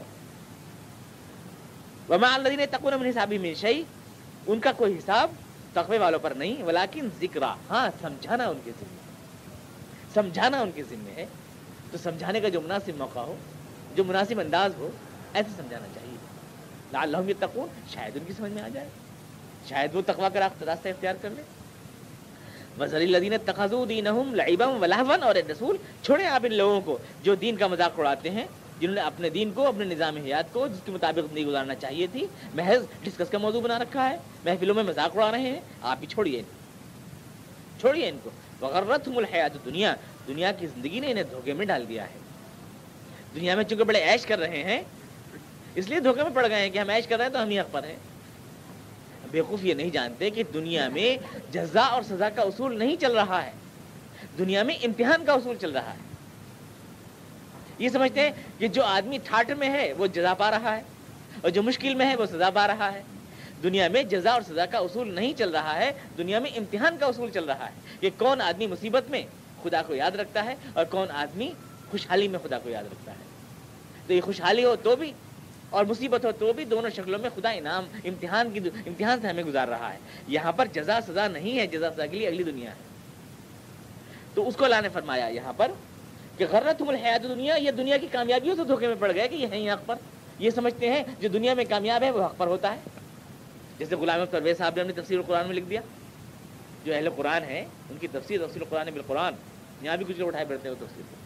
وَمَا عَلَى الَّذِينَ يَتَّقُونَ مِنْ حِسَابِهِم مِّن شَيْءٍ, ان کا کوئی حساب تقوی والوں پر نہیں, ولیکن ذکرہ, ہاں سمجھانا ان کے ذمہ ہے, سمجھانا ان کے ذمہ ہے. تو سمجھانے کا جو مناسب موقع ہو, جو مناسب انداز ہو, ایسے سمجھانا چاہیے. لعلہم یتقون, شاید ان کی سمجھ میں آ جائے, شاید وہ تقویٰ کا راستہ اختیار کر لیں. وَذَرِ الَّذِينَ اتَّخَذُوا دِينَهُمْ لَعِبًا وَلَهْوًا, اور رسول چھوڑیں آپ ان لوگوں کو جو دین کا مذاق اڑاتے ہیں, جنہوں نے اپنے دین کو, اپنے نظام حیات کو جس کے مطابق زندگی گزارنا چاہیے تھی, محض ڈسکس کا موضوع بنا رکھا ہے, محفلوں میں مذاق اڑا رہے ہیں. آپ بھی چھوڑیے ان کو. وَغَرَّتْهُمُ الْحَيَاةُ الدُّنْيَا, دنیا کی زندگی نے انہیں دھوکے میں ڈال دیا ہے. دنیا میں چونکہ بڑے عیش کر رہے ہیں اس لیے دھوکے میں پڑ گئے ہیں کہ ہم عیش کر رہے ہیں تو ہم ہی حق پر ہیں. بیوقوف یہ نہیں جانتے کہ دنیا میں جزا اور سزا کا اصول نہیں چل رہا ہے, دنیا میں امتحان کا اصول چل رہا ہے. یہ سمجھتے ہیں کہ جو آدمی ٹھاٹھ میں ہے وہ جزا پا رہا ہے, اور جو مشکل میں ہے وہ سزا پا رہا ہے. دنیا میں جزا اور سزا کا اصول نہیں چل رہا ہے, دنیا میں امتحان کا اصول چل رہا ہے کہ کون آدمی مصیبت میں خدا کو یاد رکھتا ہے اور کون آدمی خوشحالی میں خدا کو یاد رکھتا ہے. تو یہ خوشحالی ہو تو بھی اور مصیبت ہو تو بھی, دونوں شکلوں میں خدا امتحان سے ہمیں گزار رہا ہے. یہاں پر جزا سزا نہیں ہے, جزا سزا کے لیے اگلی دنیا ہے. تو اس کو اللہ نے فرمایا یہاں پر کہ غرتہم الحیات الدنیا, یہ دنیا کی کامیابیوں سے دھوکے میں پڑ گئے کہ یہ ہیں حق پر. یہ سمجھتے ہیں جو دنیا میں کامیاب ہے وہ حق پر ہوتا ہے. جیسے غلام احمد پرویز صاحب نے اپنی تفسیر القرآن میں لکھ دیا, جو اہل قرآن ہیں ان کی تفسیر القرآن بالقرآن, یہاں بھی کچھ لوگ اٹھائے پڑھتے ہیں وہ تفسیر,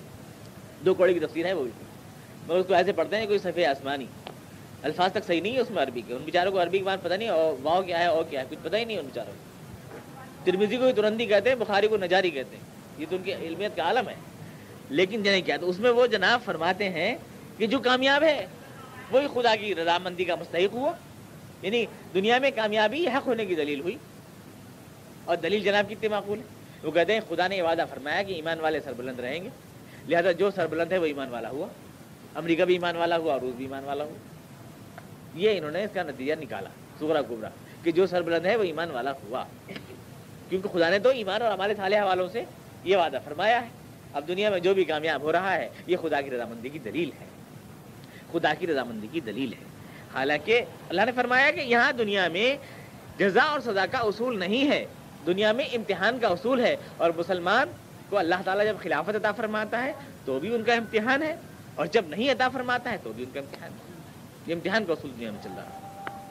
2 کوڑے کی تفسیر ہے وہ بھی, مگر اس کو ایسے پڑھتے ہیں کوئی صفحہ آسمانی, الفاظ تک صحیح نہیں ہے اس میں عربی کے. ان بیچاروں کو عربی کی بات پتہ نہیں, اور واؤ کیا ہے اور کیا ہے کچھ پتہ ہی نہیں ہے ان بیچاروں کو. ترمذی کو ترندی کہتے ہیں, بخاری کو نجاری کہتے ہیں, یہ تو ان کی علمیت کا عالم ہے. لیکن جنہیں کیا, تو اس میں وہ جناب فرماتے ہیں کہ جو کامیاب ہے وہی خدا کی رضامندی کا مستحق ہوا. یعنی دنیا میں کامیابی حق ہونے کی دلیل ہوئی, اور دلیل جناب کتنی معقول ہے. وہ کہتے ہیں خدا نے یہ وعدہ فرمایا کہ ایمان والے سربلند رہیں گے, لہذا جو سربلند ہے وہ ایمان والا ہوا, امریکہ بھی ایمان والا ہوا اور روس بھی ایمان والا ہوا. یہ انہوں نے اس کا نتیجہ نکالا صغرا کبرا کہ جو سربلند ہے وہ ایمان والا ہوا, کیونکہ خدا نے تو ایمان اور ہمارے صالحہ والوں سے یہ وعدہ فرمایا ہے. اب دنیا میں جو بھی کامیاب ہو رہا ہے یہ خدا کی رضامندی کی دلیل ہے, خدا کی رضامندی کی دلیل ہے. حالانکہ اللہ نے فرمایا کہ یہاں دنیا میں جزا اور سزا کا اصول نہیں ہے, دنیا میں امتحان کا اصول ہے. اور مسلمان کو اللہ تعالیٰ جب خلافت عطا فرماتا ہے تو بھی ان کا امتحان ہے, اور جب نہیں عطا فرماتا ہے تو بھی ان کا امتحان ہے. یہ امتحان کا اصول دنیا میں چل رہا ہے.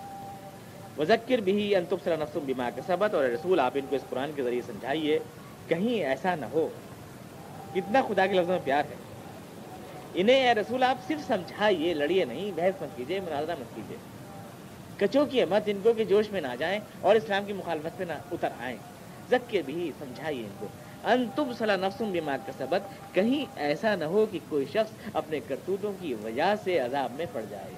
وذکر بہ ان تبصر نفس بما کسبت, اور رسول آپ ان کو اس قرآن کے ذریعے سمجھائیے کہیں ایسا نہ ہو. کتنا خدا کے لفظوں میں پیار ہے انہیں, اے رسول آپ صرف سمجھائیے, لڑیے نہیں, بحث مت کیجیے, مناظرہ مت کیجیے. کچوکیے مت ان کو کہ جوش میں نہ جائیں اور اسلام کی مخالفت پہ نہ اتر آئیں. ذکر بھی سمجھائیے ان کو. ان تبصر نفس بما کسبت, کہیں ایسا نہ ہو کہ کوئی شخص اپنے کرتوتوں کی وجہ سے عذاب میں پڑ جائے.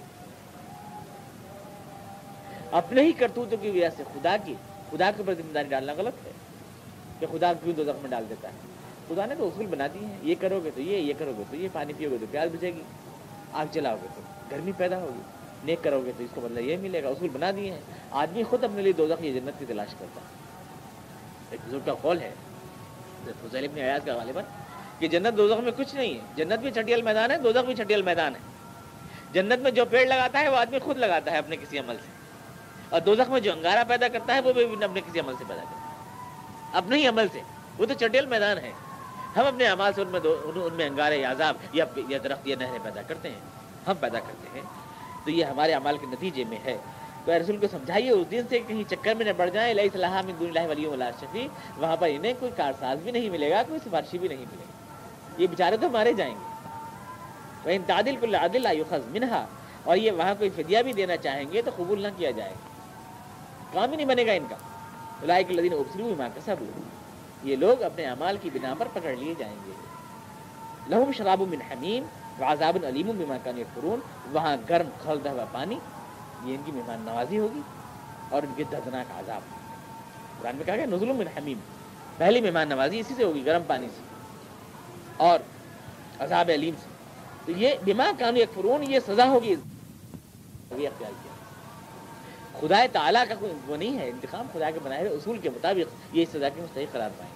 اپنے ہی کرتوتوں کی وجہ سے خدا کے اوپر ذمہ داری ڈالنا غلط ہے کہ خدا کیوں دوزخ میں ڈال دیتا ہے. خدا نے تو اصول بنا دیے ہیں, یہ کرو گے تو یہ کرو گے تو یہ, پانی پیو گے تو پیاس بجھے گی, آگ جلاؤ گے تو گرمی پیدا ہوگی, نیک کرو گے تو اس کو بدلہ یہ ملے گا. اصول بنا دیے ہیں. آدمی خود اپنے لیے دوزخ یا جنت کی تلاش کرتا ہے. ایک بزرگ کا قول ہے فضیل ابن عیاض کا غالباً کہ جنت دوزخ میں کچھ نہیں ہے. جنت بھی چھٹیل میدان ہے, دوزخ بھی چھٹیل میدان ہے. جنت میں جو پیڑ لگاتا ہے وہ آدمی خود لگاتا ہے اپنے کسی عمل سے, اور دوزخ میں جو انگارہ پیدا کرتا ہے وہ بھی اپنے کسی عمل سے پیدا کرتا ہے, اپنے ہی عمل سے. وہ تو چٹیل میدان ہے. ہم اپنے اعمال سے ان میں انگارے یا عذاب یا درخت یا نہریں پیدا کرتے ہیں, ہم پیدا کرتے ہیں. تو یہ ہمارے اعمال کے نتیجے میں ہے. تو رسول کو سمجھائیے اس دن سے کہیں چکر میں نہ پڑ جائیں. لیس لہا من دون اللہ ولی ولا شفیع, وہاں پر انہیں کوئی کارساز بھی نہیں ملے گا, کوئی سفارشی بھی نہیں ملے گا. یہ بیچارے تو مارے جائیں گے. وَإِن تَعْدِلْ كُلُّ عَدْلٍ لَا يُؤْخَذْ مِنْهَا, اور یہ وہاں کوئی فدیہ بھی دینا چاہیں گے تو قبول نہ کیا جائے گا, کام ہی نہیں بنے گا ان کا. اولئک الذین ابسلوا بما کسبوا, یہ لوگ اپنے اعمال کی بنا پر پکڑ لیے جائیں گے. لہم شراب من حمیم وعذاب علیم بما کانوا یکفرون, وہاں گرم کھولتا ہوا پانی, یہ ان کی مہمان نوازی ہوگی اور ان کے دردناک عذاب. قرآن میں کہا گیا نزل من حمیم, پہلی مہمان نوازی اسی سے ہوگی, گرم پانی سے, اور عذاب علیم سے. تو یہ بما کانوا یکفرون, یہ سزا ہوگی. اختیار کیا خدا تعالیٰ کا کوئی وہ نہیں ہے انتقام, خدا کے بنائے ہوئے اصول کے مطابق یہ سزا کے مستحق قرار پائیں گے.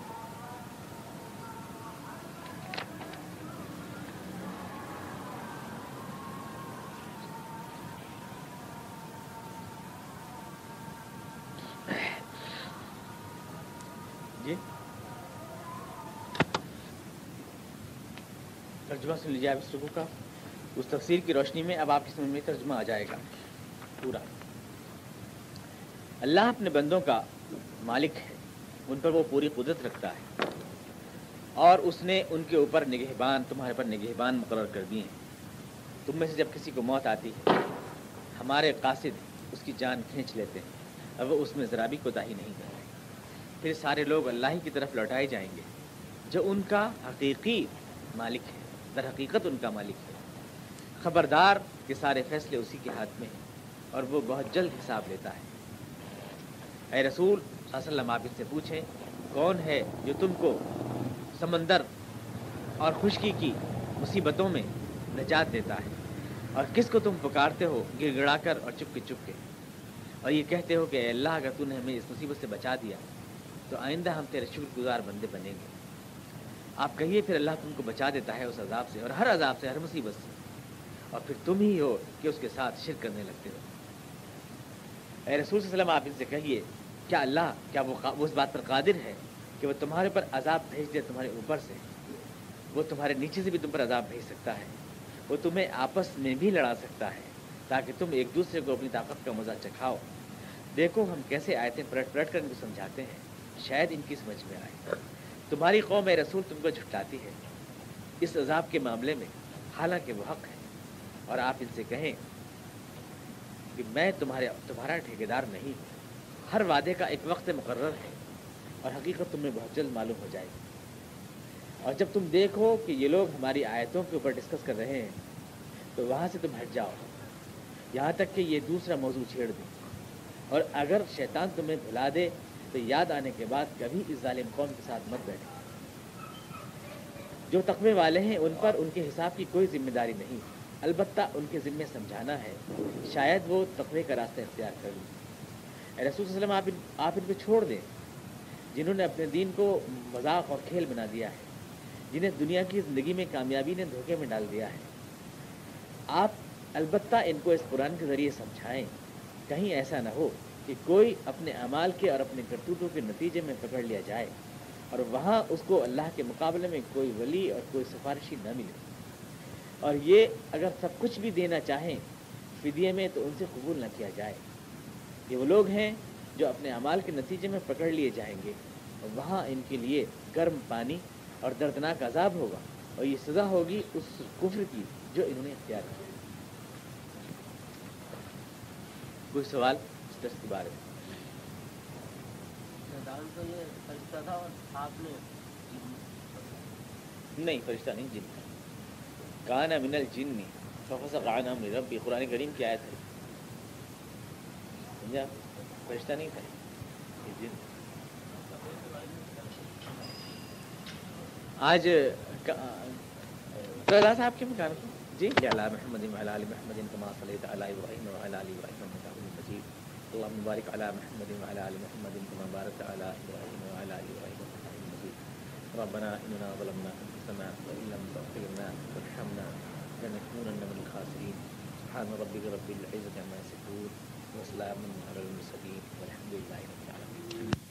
جی ترجمہ سن لیجیے آپ اس رکوع کا. اس تفسیر کی روشنی میں اب آپ کی سمجھ میں ترجمہ آ جائے گا پورا. اللہ اپنے بندوں کا مالک ہے, ان پر وہ پوری قدرت رکھتا ہے, اور اس نے ان کے اوپر نگہبان, تمہارے پر نگہبان مقرر کر دیے ہیں. تم میں سے جب کسی کو موت آتی ہے, ہمارے قاصد اس کی جان کھینچ لیتے ہیں, اب وہ اس میں ذرا بھی کوتاہی نہیں کرتے. پھر سارے لوگ اللہ ہی کی طرف لوٹائے جائیں گے جو ان کا حقیقی مالک ہے, در حقیقت ان کا مالک ہے. خبردار کہ سارے فیصلے اسی کے ہاتھ میں ہیں, اور وہ بہت جلد حساب لیتا ہے. اے رسول صلی اللہ علیہ وسلم, آپ اس سے پوچھیں کون ہے جو تم کو سمندر اور خشکی کی مصیبتوں میں نجات دیتا ہے, اور کس کو تم پکارتے ہو گڑ گڑا کر اور چپ کے, اور یہ کہتے ہو کہ اے اللہ اگر تو نے ہمیں اس مصیبت سے بچا دیا تو آئندہ ہم تیرے شکر گزار بندے بنیں گے. آپ کہیے پھر اللہ تم کو بچا دیتا ہے اس عذاب سے, اور ہر عذاب سے, ہر مصیبت سے, اور پھر تم ہی ہو کہ اس کے ساتھ شرک کرنے لگتے ہو. اے رسول صلی اللہ علیہ وسلم, آپ ان سے کہیے کیا اللہ, کیا وہ اس بات پر قادر ہے کہ وہ تمہارے پر عذاب بھیج دے تمہارے اوپر سے, وہ تمہارے نیچے سے بھی تم پر عذاب بھیج سکتا ہے, وہ تمہیں آپس میں بھی لڑا سکتا ہے تاکہ تم ایک دوسرے کو اپنی طاقت کا مزہ چکھاؤ. دیکھو ہم کیسے آیتیں پلٹ پلٹ کر ان کو سمجھاتے ہیں, شاید ان کی سمجھ میں آئے. تمہاری قوم اے رسول تم کو جھٹلاتی ہے اس عذاب کے معاملے میں, حالانکہ وہ حق ہے, اور آپ ان سے کہیں کہ میں تمہارا ٹھیکیدار نہیں ہوں. ہر وعدے کا ایک وقت مقرر ہے, اور حقیقت تمہیں بہت جلد معلوم ہو جائے گی. اور جب تم دیکھو کہ یہ لوگ ہماری آیتوں کے اوپر ڈسکس کر رہے ہیں تو وہاں سے تم ہٹ جاؤ, یہاں تک کہ یہ دوسرا موضوع چھیڑ دیں. اور اگر شیطان تمہیں بھلا دے تو یاد آنے کے بعد کبھی اس ظالم قوم کے ساتھ مت بیٹھے. جو تقوی والے ہیں ان پر ان کے حساب کی کوئی ذمہ داری نہیں, البتہ ان کے ذمے سمجھانا ہے, شاید وہ تقوی کا راستہ اختیار کر لیں. اے رسول صلی اللہ علیہ وسلم, آپ ان کو چھوڑ دیں جنہوں نے اپنے دین کو مذاق اور کھیل بنا دیا ہے, جنہیں دنیا کی زندگی میں کامیابی نے دھوکے میں ڈال دیا ہے. آپ البتہ ان کو اس قرآن کے ذریعے سمجھائیں, کہیں ایسا نہ ہو کہ کوئی اپنے اعمال کے اور اپنے کرتوتوں کے نتیجے میں پکڑ لیا جائے اور وہاں اس کو اللہ کے مقابلے میں کوئی ولی اور کوئی سفارشی نہ ملے. اور یہ اگر سب کچھ بھی دینا چاہیں فدیے میں تو ان سے قبول نہ کیا جائے. یہ وہ لوگ ہیں جو اپنے اعمال کے نتیجے میں پکڑ لیے جائیں گے, اور وہاں ان کے لیے گرم پانی اور دردناک عذاب ہوگا, اور یہ سزا ہوگی اس کفر کی جو انہوں نے اختیار کیا. کوئی سوال اس درس کے بارے میں؟ شیطان تو یہ فرشتہ تھا اور آپ نے نہیں، فرشتہ نہیں، جن تھا. کان من الجن ففسق عن امر ربی، قرآن کریم کی آیت ہے. سمجھا؟ فرشتہ نہیں تھا، یہ جن. آج تو اللہ صاحب کے مکان کو جی علی محمد وعلی آل محمد کما صلیت علی ابراہیم وعلی آل ابراہیم انک حمید مجید. اللهم بارک علی محمد وعلی آل محمد کما بارکت علی ابراہیم وعلی آل ابراہیم انک حمید مجید. ربنا اننا ظلمنا انفسنا وان لم تغفر لنا وترحمنا لنكونن من الخاسرین. سبحان ربک رب العزة عما یصفون وسلام علی المرسلین والحمد للہ رب العالمین.